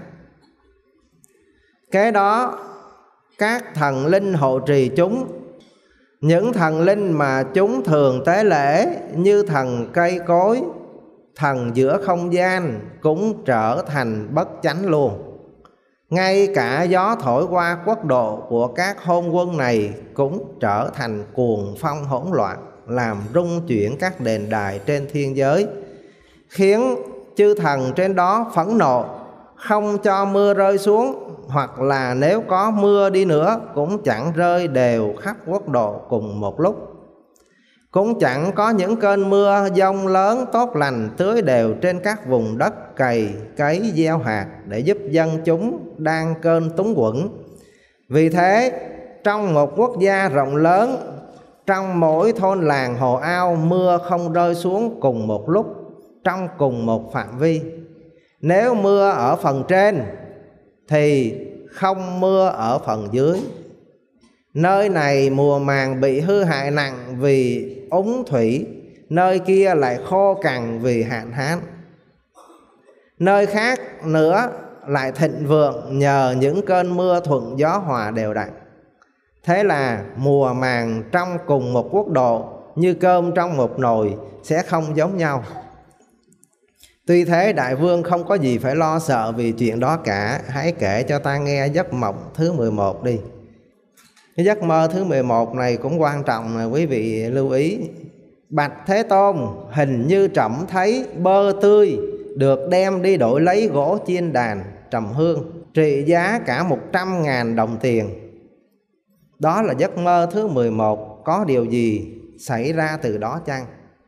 Kế đó các thần linh hộ trì chúng. Những thần linh mà chúng thường tế lễ như thần cây cối, thần giữa không gian cũng trở thành bất chánh luôn. Ngay cả gió thổi qua quốc độ của các hôn quân này cũng trở thành cuồng phong hỗn loạn, làm rung chuyển các đền đài trên thiên giới, khiến chư thần trên đó phẫn nộ, không cho mưa rơi xuống, hoặc là nếu có mưa đi nữa cũng chẳng rơi đều khắp quốc độ cùng một lúc. Cũng chẳng có những cơn mưa giông lớn tốt lành tưới đều trên các vùng đất cày gieo hạt để giúp dân chúng đang cơn túng quẫn. Vì thế trong một quốc gia rộng lớn, trong mỗi thôn làng hồ ao, mưa không rơi xuống cùng một lúc trong cùng một phạm vi. Nếu mưa ở phần trên thì không mưa ở phần dưới. Nơi này mùa màng bị hư hại nặng vì úng thủy, nơi kia lại khô cằn vì hạn hán. Nơi khác nữa lại thịnh vượng nhờ những cơn mưa thuận gió hòa đều đặn. Thế là mùa màng trong cùng một quốc độ như cơm trong một nồi sẽ không giống nhau. Tuy thế Đại Vương không có gì phải lo sợ vì chuyện đó cả. Hãy kể cho ta nghe giấc mộng thứ 11 đi. Cái giấc mơ thứ 11 này cũng quan trọng này, quý vị lưu ý. Bạch Thế Tôn, hình như trẫm thấy bơ tươi được đem đi đổi lấy gỗ chiên đàn trầm hương, trị giá cả 100.000 đồng tiền. Đó là giấc mơ thứ 11. Có điều gì xảy ra từ đó chăng?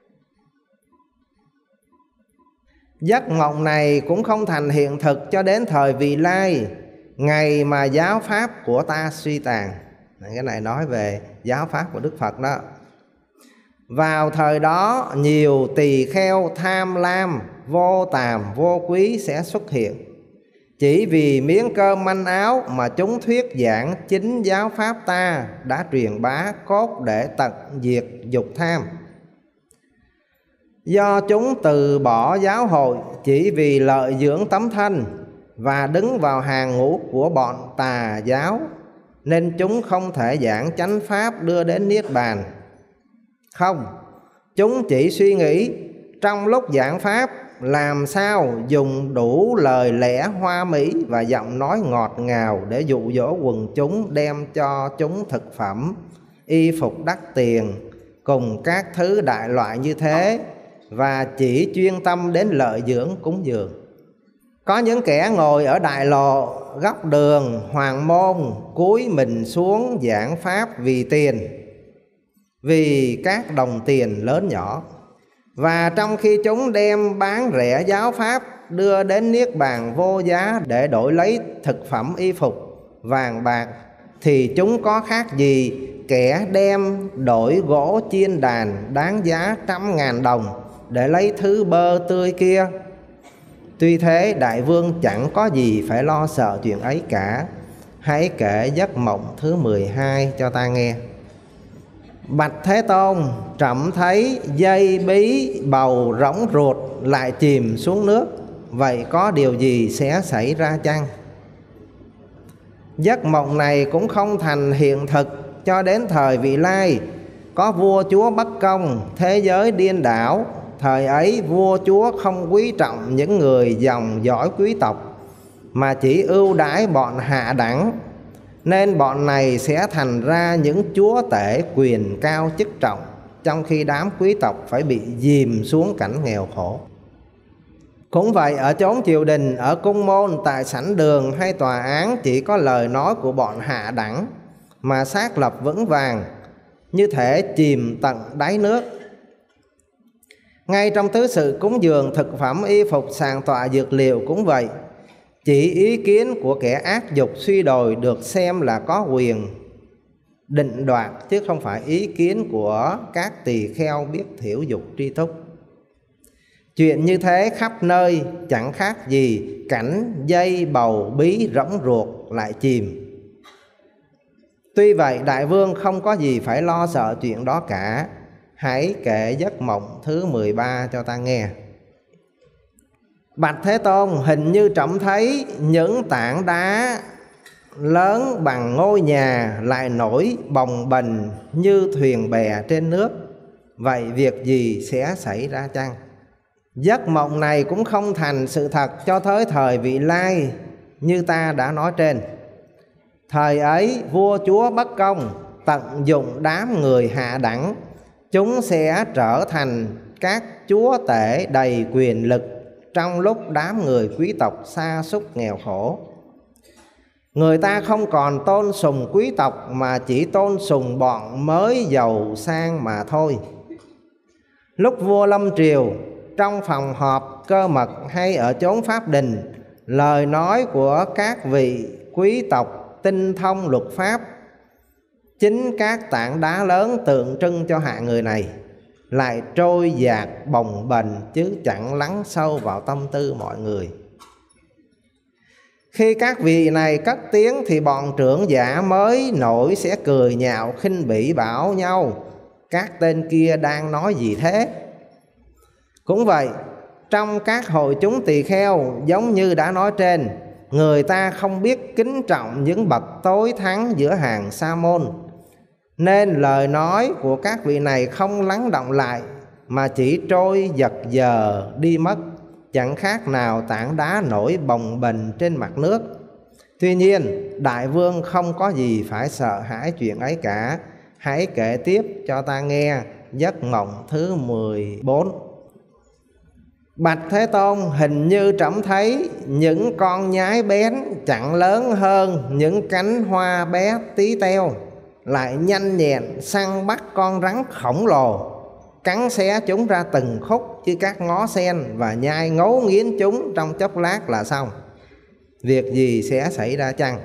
Giấc mộng này cũng không thành hiện thực cho đến thời Vị Lai, ngày mà giáo pháp của ta suy tàn. Cái này nói về giáo pháp của Đức Phật đó. Vào thời đó nhiều tỳ kheo tham lam, vô tàm, vô quý sẽ xuất hiện. Chỉ vì miếng cơm manh áo mà chúng thuyết giảng chính giáo pháp ta đã truyền bá cốt để tận diệt dục tham. Do chúng từ bỏ giáo hội chỉ vì lợi dưỡng tấm thân và đứng vào hàng ngũ của bọn tà giáo, nên chúng không thể giảng chánh pháp đưa đến niết bàn. Không, chúng chỉ suy nghĩ trong lúc giảng pháp làm sao dùng đủ lời lẽ hoa mỹ và giọng nói ngọt ngào để dụ dỗ quần chúng đem cho chúng thực phẩm, y phục đắt tiền cùng các thứ đại loại như thế, và chỉ chuyên tâm đến lợi dưỡng cúng dường. Có những kẻ ngồi ở đại lộ, góc đường, hoàng môn, cúi mình xuống giảng pháp vì tiền, vì các đồng tiền lớn nhỏ. Và trong khi chúng đem bán rẻ giáo pháp đưa đến niết bàn vô giá để đổi lấy thực phẩm y phục, vàng bạc, thì chúng có khác gì kẻ đem đổi gỗ chiên đàn đáng giá 100.000 đồng để lấy thứ bơ tươi kia. Tuy thế Đại Vương chẳng có gì phải lo sợ chuyện ấy cả. Hãy kể giấc mộng thứ 12 cho ta nghe. Bạch Thế Tôn, trẫm thấy dây bí bầu rỗng ruột lại chìm xuống nước. Vậy có điều gì sẽ xảy ra chăng? Giấc mộng này cũng không thành hiện thực cho đến thời Vị Lai. Có vua chúa bất công, thế giới điên đảo. Thời ấy vua chúa không quý trọng những người dòng dõi quý tộc, mà chỉ ưu đãi bọn hạ đẳng, nên bọn này sẽ thành ra những chúa tể quyền cao chức trọng, trong khi đám quý tộc phải bị dìm xuống cảnh nghèo khổ. Cũng vậy, ở chốn triều đình, ở cung môn, tại sảnh đường hay tòa án, chỉ có lời nói của bọn hạ đẳng mà xác lập vững vàng, như thể chìm tận đáy nước. Ngay trong tứ sự cúng dường, thực phẩm, y phục, sàng tọa, dược liệu cũng vậy. Chỉ ý kiến của kẻ ác dục suy đồi được xem là có quyền định đoạt, chứ không phải ý kiến của các tỳ kheo biết thiểu dục tri túc. Chuyện như thế khắp nơi, chẳng khác gì cảnh dây bầu bí rỗng ruột lại chìm. Tuy vậy đại vương không có gì phải lo sợ chuyện đó cả. Hãy kể giấc mộng thứ 13 cho ta nghe. Bạch Thế Tôn, hình như trẫm thấy những tảng đá lớn bằng ngôi nhà lại nổi bồng bềnh như thuyền bè trên nước. Vậy việc gì sẽ xảy ra chăng? Giấc mộng này cũng không thành sự thật cho tới thời vị lai như ta đã nói trên. Thời ấy vua chúa bất công tận dụng đám người hạ đẳng, chúng sẽ trở thành các chúa tể đầy quyền lực trong lúc đám người quý tộc sa sút nghèo khổ. Người ta không còn tôn sùng quý tộc mà chỉ tôn sùng bọn mới giàu sang mà thôi. Lúc vua lâm triều, trong phòng họp cơ mật hay ở chốn pháp đình, lời nói của các vị quý tộc tinh thông luật pháp, chính các tảng đá lớn tượng trưng cho hạng người này, lại trôi dạt bồng bềnh chứ chẳng lắng sâu vào tâm tư mọi người. Khi các vị này cất tiếng thì bọn trưởng giả mới nổi sẽ cười nhạo khinh bỉ bảo nhau: các tên kia đang nói gì thế? Cũng vậy, trong các hội chúng tỳ kheo giống như đã nói trên, người ta không biết kính trọng những bậc tối thắng giữa hàng sa môn, nên lời nói của các vị này không lắng động lại mà chỉ trôi giật giờ đi mất, chẳng khác nào tảng đá nổi bồng bềnh trên mặt nước. Tuy nhiên đại vương không có gì phải sợ hãi chuyện ấy cả. Hãy kể tiếp cho ta nghe giấc mộng thứ 14. Bạch Thế Tôn, hình như trẫm thấy những con nhái bén chẳng lớn hơn những cánh hoa bé tí teo, lại nhanh nhẹn săn bắt con rắn khổng lồ, cắn xé chúng ra từng khúc như các ngó sen và nhai ngấu nghiến chúng trong chốc lát là xong. Việc gì sẽ xảy ra chăng?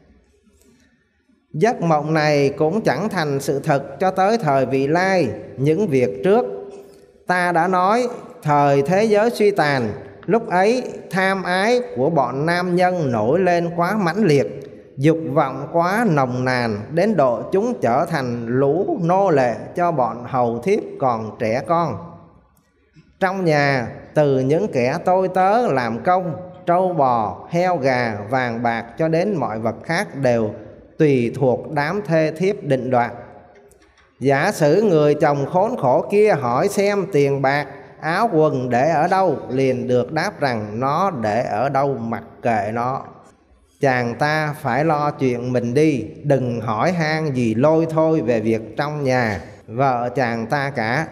Giấc mộng này cũng chẳng thành sự thật cho tới thời vị lai. Những việc trước ta đã nói, thời thế giới suy tàn, lúc ấy tham ái của bọn nam nhân nổi lên quá mãnh liệt, dục vọng quá nồng nàn, đến độ chúng trở thành lũ nô lệ cho bọn hầu thiếp còn trẻ con. Trong nhà, từ những kẻ tôi tớ làm công, trâu bò, heo gà, vàng bạc cho đến mọi vật khác đều tùy thuộc đám thê thiếp định đoạt. Giả sử người chồng khốn khổ kia hỏi xem tiền bạc, áo quần để ở đâu, liền được đáp rằng nó để ở đâu mặc kệ nó. Chàng ta phải lo chuyện mình đi, đừng hỏi han gì lôi thôi về việc trong nhà vợ chàng ta cả.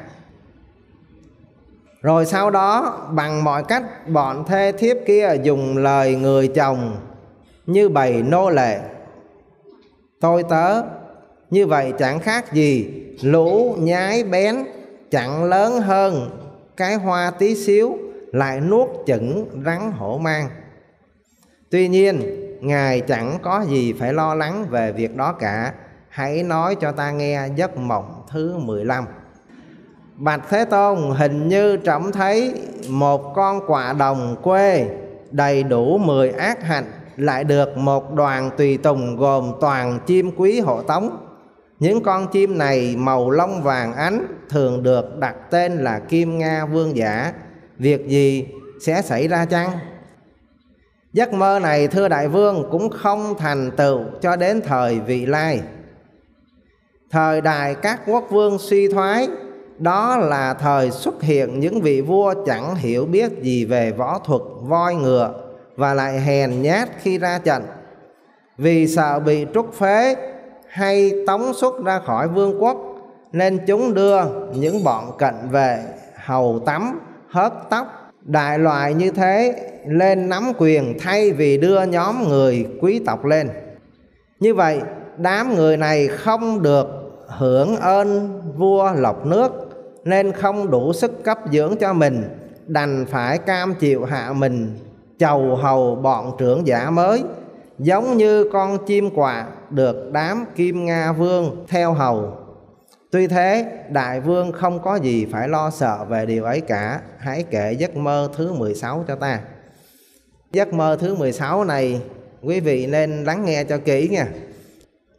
Rồi sau đó bằng mọi cách bọn thê thiếp kia dùng lời người chồng như bầy nô lệ tôi tớ. Như vậy chẳng khác gì lũ nhái bén chẳng lớn hơn cái hoa tí xíu, lại nuốt chửng rắn hổ mang. Tuy nhiên Ngài chẳng có gì phải lo lắng về việc đó cả. Hãy nói cho ta nghe giấc mộng thứ 15. Bạch Thế Tôn, hình như trẫm thấy một con quạ đồng quê đầy đủ 10 ác hạnh, lại được một đoàn tùy tùng gồm toàn chim quý hộ tống. Những con chim này màu lông vàng ánh, thường được đặt tên là Kim Nga Vương Giả. Việc gì sẽ xảy ra chăng? Giấc mơ này thưa đại vương cũng không thành tựu cho đến thời vị lai. Thời đại các quốc vương suy thoái, đó là thời xuất hiện những vị vua chẳng hiểu biết gì về võ thuật voi ngựa, và lại hèn nhát khi ra trận. Vì sợ bị trút phế hay tống xuất ra khỏi vương quốc, nên chúng đưa những bọn cận vệ, hầu tắm, hớt tóc, đại loại như thế lên nắm quyền, thay vì đưa nhóm người quý tộc lên. Như vậy đám người này không được hưởng ơn vua lộc nước, nên không đủ sức cấp dưỡng cho mình, đành phải cam chịu hạ mình chầu hầu bọn trưởng giả mới, giống như con chim quạ được đám Kim Nga Vương theo hầu. Tuy thế đại vương không có gì phải lo sợ về điều ấy cả. Hãy kể giấc mơ thứ 16 cho ta. Giấc mơ thứ 16 này quý vị nên lắng nghe cho kỹ nha.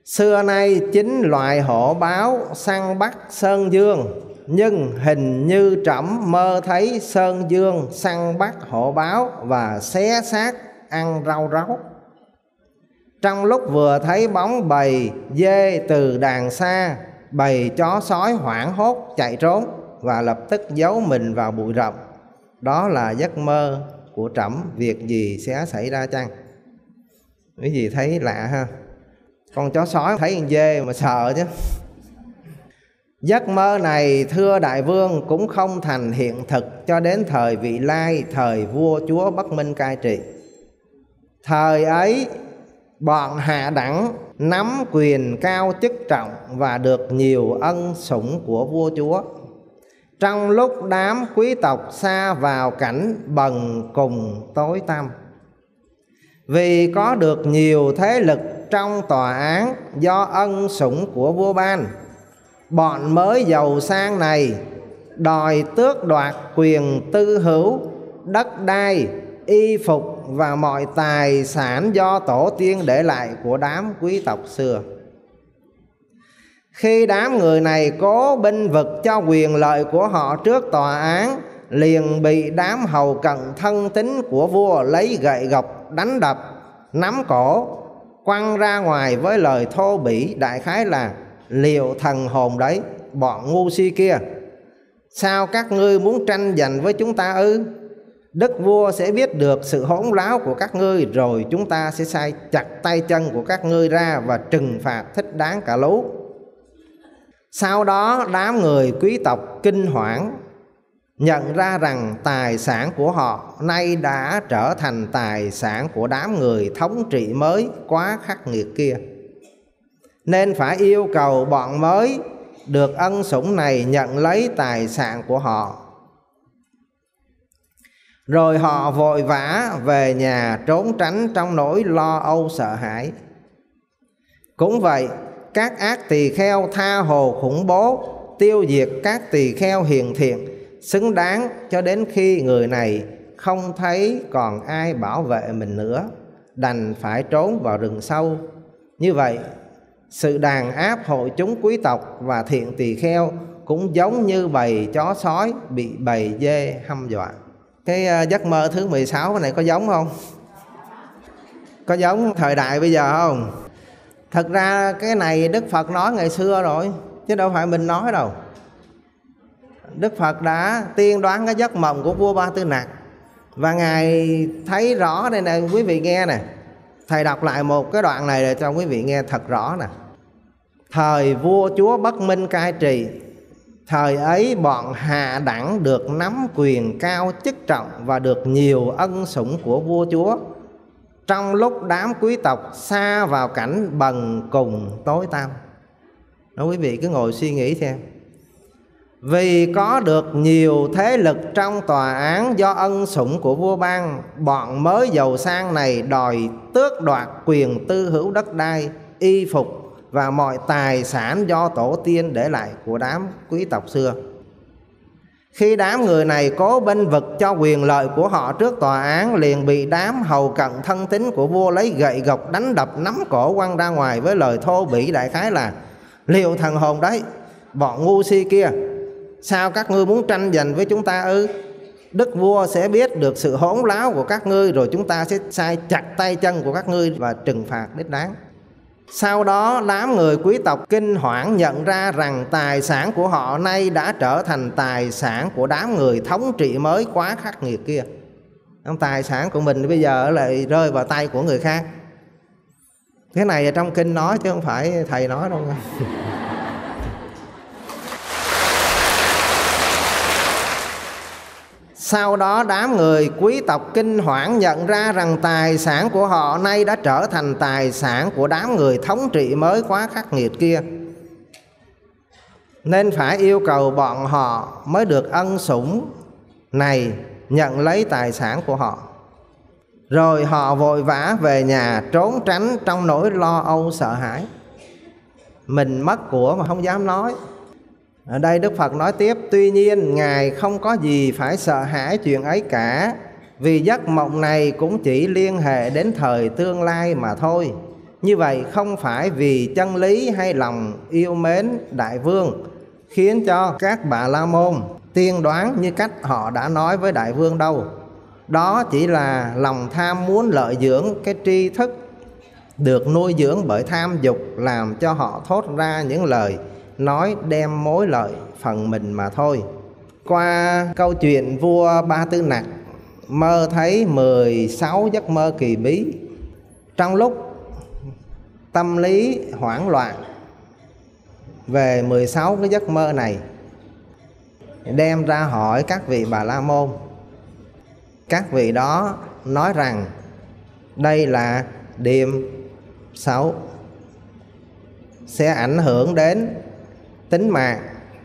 Xưa nay 9 loại hổ báo săn bắt sơn dương, nhưng hình như trẫm mơ thấy sơn dương săn bắt hổ báo và xé xác ăn rau ráu. Trong lúc vừa thấy bóng bầy dê từ đàng xa, bầy chó sói hoảng hốt chạy trốn và lập tức giấu mình vào bụi rậm. Đó là giấc mơ của trẫm, việc gì sẽ xảy ra chăng? Cái gì thấy lạ ha? Con chó sói thấy con dê mà sợ chứ. Giấc mơ này thưa đại vương cũng không thành hiện thực cho đến thời Vị Lai, thời vua chúa Bất Minh cai trị. Thời ấy bọn hạ đẳng nắm quyền cao chức trọng và được nhiều ân sủng của vua chúa. Trong lúc đám quý tộc sa vào cảnh bần cùng tối tăm, vì có được nhiều thế lực trong tòa án do ân sủng của vua ban, bọn mới giàu sang này đòi tước đoạt quyền tư hữu, đất đai, y phục và mọi tài sản do tổ tiên để lại của đám quý tộc xưa. Khi đám người này cố binh vực cho quyền lợi của họ trước tòa án, liền bị đám hầu cận thân tín của vua lấy gậy gộc đánh đập, nắm cổ, quăng ra ngoài với lời thô bỉ, đại khái là: liệu thần hồn đấy, bọn ngu si kia, sao các ngươi muốn tranh giành với chúng ta ư? Đức vua sẽ biết được sự hỗn láo của các ngươi, rồi chúng ta sẽ sai chặt tay chân của các ngươi ra và trừng phạt thích đáng cả lũ. Sau đó đám người quý tộc kinh hoảng, nhận ra rằng tài sản của họ nay đã trở thành tài sản của đám người thống trị mới quá khắc nghiệt kia, nên phải yêu cầu bọn mới được ân sủng này nhận lấy tài sản của họ. Rồi họ vội vã về nhà trốn tránh trong nỗi lo âu sợ hãi. Cũng vậy, các ác tỳ kheo tha hồ khủng bố, tiêu diệt các tỳ kheo hiền thiện xứng đáng, cho đến khi người này không thấy còn ai bảo vệ mình nữa, đành phải trốn vào rừng sâu. Như vậy, sự đàn áp hội chúng quý tộc và thiện tỳ kheo cũng giống như bầy chó sói bị bầy dê hăm dọa. Cái giấc mơ thứ 16 này có giống không? Có giống thời đại bây giờ không? Thật ra cái này Đức Phật nói ngày xưa rồi, chứ đâu phải mình nói đâu. Đức Phật đã tiên đoán cái giấc mộng của vua Ba Tư Nặc, và Ngài thấy rõ đây nè quý vị nghe nè. Thầy đọc lại một cái đoạn này để cho quý vị nghe thật rõ nè. Thời vua chúa Bất Minh cai trị, thời ấy bọn hạ đẳng được nắm quyền cao chức trọng và được nhiều ân sủng của vua chúa, trong lúc đám quý tộc sa vào cảnh bần cùng tối tăm. Đó, quý vị cứ ngồi suy nghĩ xem. Vì có được nhiều thế lực trong tòa án do ân sủng của vua ban, bọn mới giàu sang này đòi tước đoạt quyền tư hữu, đất đai, y phục và mọi tài sản do tổ tiên để lại của đám quý tộc xưa. Khi đám người này cố bênh vực cho quyền lợi của họ trước tòa án, liền bị đám hầu cận thân tín của vua lấy gậy gộc đánh đập, nắm cổ quăng ra ngoài với lời thô bỉ, đại khái là: liệu thần hồn đấy, bọn ngu si kia, sao các ngươi muốn tranh giành với chúng ta ư? Đức vua sẽ biết được sự hỗn láo của các ngươi, rồi chúng ta sẽ sai chặt tay chân của các ngươi và trừng phạt đích đáng. Sau đó đám người quý tộc kinh hoảng, nhận ra rằng tài sản của họ nay đã trở thành tài sản của đám người thống trị mới quá khắc nghiệt kia. Tài sản của mình bây giờ lại rơi vào tay của người khác. Cái này là trong kinh nói chứ không phải thầy nói đâu. Sau đó đám người quý tộc kinh hoảng, nhận ra rằng tài sản của họ nay đã trở thành tài sản của đám người thống trị mới quá khắc nghiệt kia, nên phải yêu cầu bọn họ mới được ân sủng này nhận lấy tài sản của họ. Rồi họ vội vã về nhà trốn tránh trong nỗi lo âu sợ hãi. Mình mất của mà không dám nói. Ở đây Đức Phật nói tiếp: tuy nhiên Ngài không có gì phải sợ hãi chuyện ấy cả, vì giấc mộng này cũng chỉ liên hệ đến thời tương lai mà thôi. Như vậy không phải vì chân lý hay lòng yêu mến Đại Vương khiến cho các Bà La Môn tiên đoán như cách họ đã nói với Đại Vương đâu. Đó chỉ là lòng tham muốn lợi dưỡng cái tri thức được nuôi dưỡng bởi tham dục, làm cho họ thốt ra những lời nói đem mối lợi phần mình mà thôi. Qua câu chuyện vua Ba Tư Nặc mơ thấy 16 giấc mơ kỳ bí. Trong lúc tâm lý hoảng loạn về 16 cái giấc mơ này, đem ra hỏi các vị Bà La Môn. Các vị đó nói rằng đây là điềm xấu, sẽ ảnh hưởng đến tính mạng,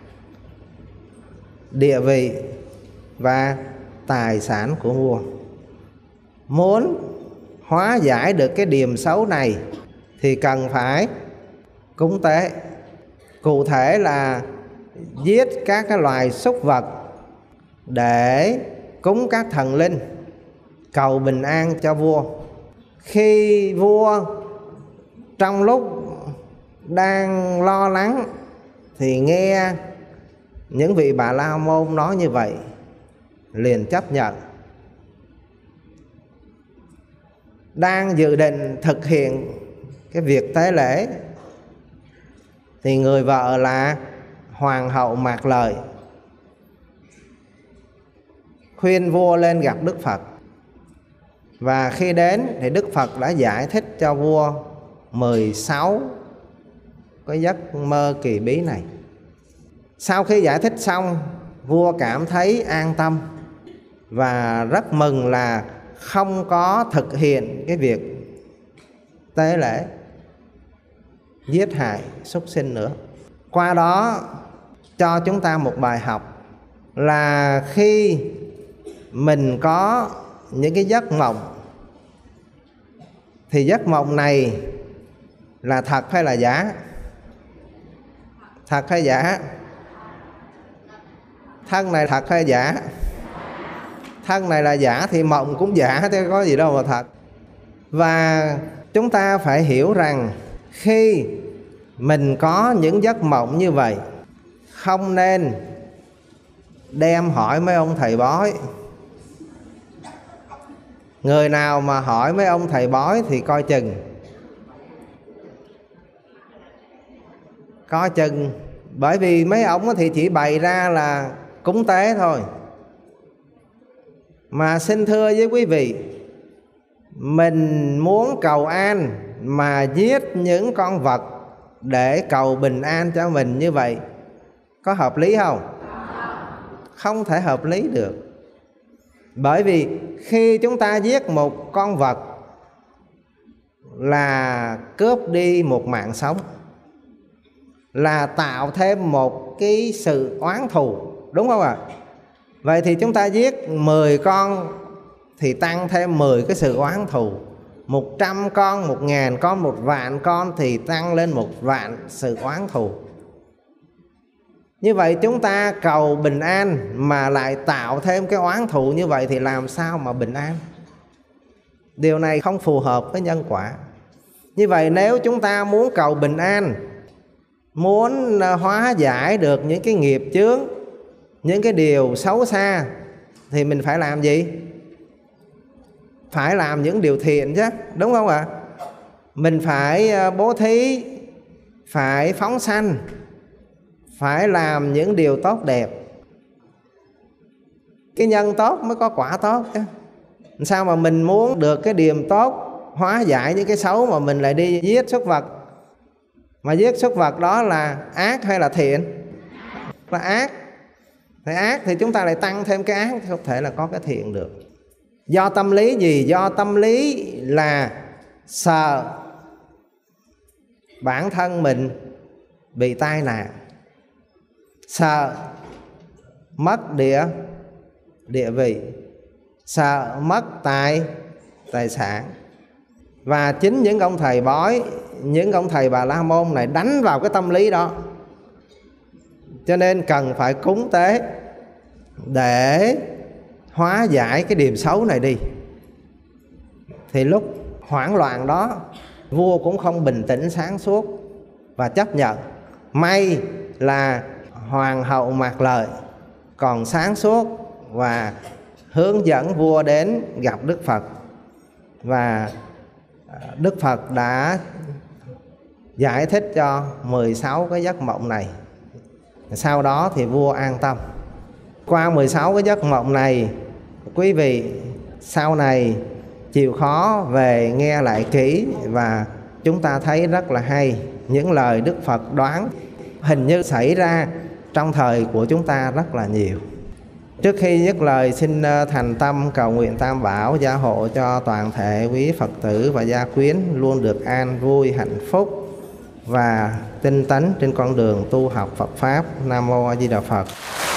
địa vị và tài sản của vua. Muốn hóa giải được cái điềm xấu này thì cần phải cúng tế. Cụ thể là giết các cái loài súc vật để cúng các thần linh, cầu bình an cho vua. Khi vua trong lúc đang lo lắng thì nghe những vị Bà La Môn nói như vậy, liền chấp nhận. Đang dự định thực hiện cái việc tế lễ thì người vợ là Hoàng hậu Mạc Lợi khuyên vua lên gặp Đức Phật. Và khi đến thì Đức Phật đã giải thích cho vua 16 cái giấc mơ kỳ bí này. Sau khi giải thích xong, vua cảm thấy an tâm và rất mừng là không có thực hiện cái việc tế lễ giết hại súc sinh nữa. Qua đó cho chúng ta một bài học là khi mình có những cái giấc mộng thì giấc mộng này là thật hay là giả? Thật hay giả? Thân này thật hay giả? Thân này là giả thì mộng cũng giả, chứ có gì đâu mà thật. Và chúng ta phải hiểu rằng khi mình có những giấc mộng như vậy, không nên đem hỏi mấy ông thầy bói. Người nào mà hỏi mấy ông thầy bói thì coi chừng. Coi chừng, bởi vì mấy ông thì chỉ bày ra là cúng tế thôi. Mà xin thưa với quý vị, mình muốn cầu an mà giết những con vật để cầu bình an cho mình như vậy, có hợp lý không? Không thể hợp lý được. Bởi vì khi chúng ta giết một con vật là cướp đi một mạng sống, là tạo thêm một cái sự oán thù, đúng không ạ? Vậy thì chúng ta giết 10 con thì tăng thêm 10 cái sự oán thù. 100 con, 1000 con, 1.000 con thì tăng lên 1.000 sự oán thù. Như vậy chúng ta cầu bình an mà lại tạo thêm cái oán thù như vậy thì làm sao mà bình an? Điều này không phù hợp với nhân quả. Như vậy nếu chúng ta muốn cầu bình an, muốn hóa giải được những cái nghiệp chướng, những cái điều xấu xa, thì mình phải làm gì? Phải làm những điều thiện chứ, đúng không ạ? Mình phải bố thí, phải phóng sanh, phải làm những điều tốt đẹp. Cái nhân tốt mới có quả tốt chứ. Sao mà mình muốn được cái điềm tốt, hóa giải những cái xấu mà mình lại đi giết súc vật? Mà giết súc vật đó là ác hay là thiện? Là ác. Thì ác thì chúng ta lại tăng thêm cái ác, không thể là có cái thiện được. Do tâm lý gì? Do tâm lý là sợ bản thân mình bị tai nạn, sợ mất địa vị, sợ mất tài sản. Và chính những ông thầy bói, những ông thầy Bà La Môn này đánh vào cái tâm lý đó. Cho nên cần phải cúng tế để hóa giải cái điềm xấu này đi. Thì lúc hoảng loạn đó Vua cũng không bình tĩnh sáng suốt và chấp nhận. May là hoàng hậu Mạc Lợi còn sáng suốt và hướng dẫn vua đến gặp Đức Phật. Và Đức Phật đã giải thích cho 16 cái giấc mộng này. Sau đó thì vua an tâm. Qua 16 cái giấc mộng này, quý vị sau này chịu khó về nghe lại kỹ, và chúng ta thấy rất là hay. Những lời Đức Phật đoán hình như xảy ra trong thời của chúng ta rất là nhiều. Trước khi dứt lời, xin thành tâm cầu nguyện Tam Bảo gia hộ cho toàn thể quý Phật tử và gia quyến luôn được an vui, hạnh phúc và tinh tấn trên con đường tu học Phật Pháp. Nam Mô A Di Đà Phật.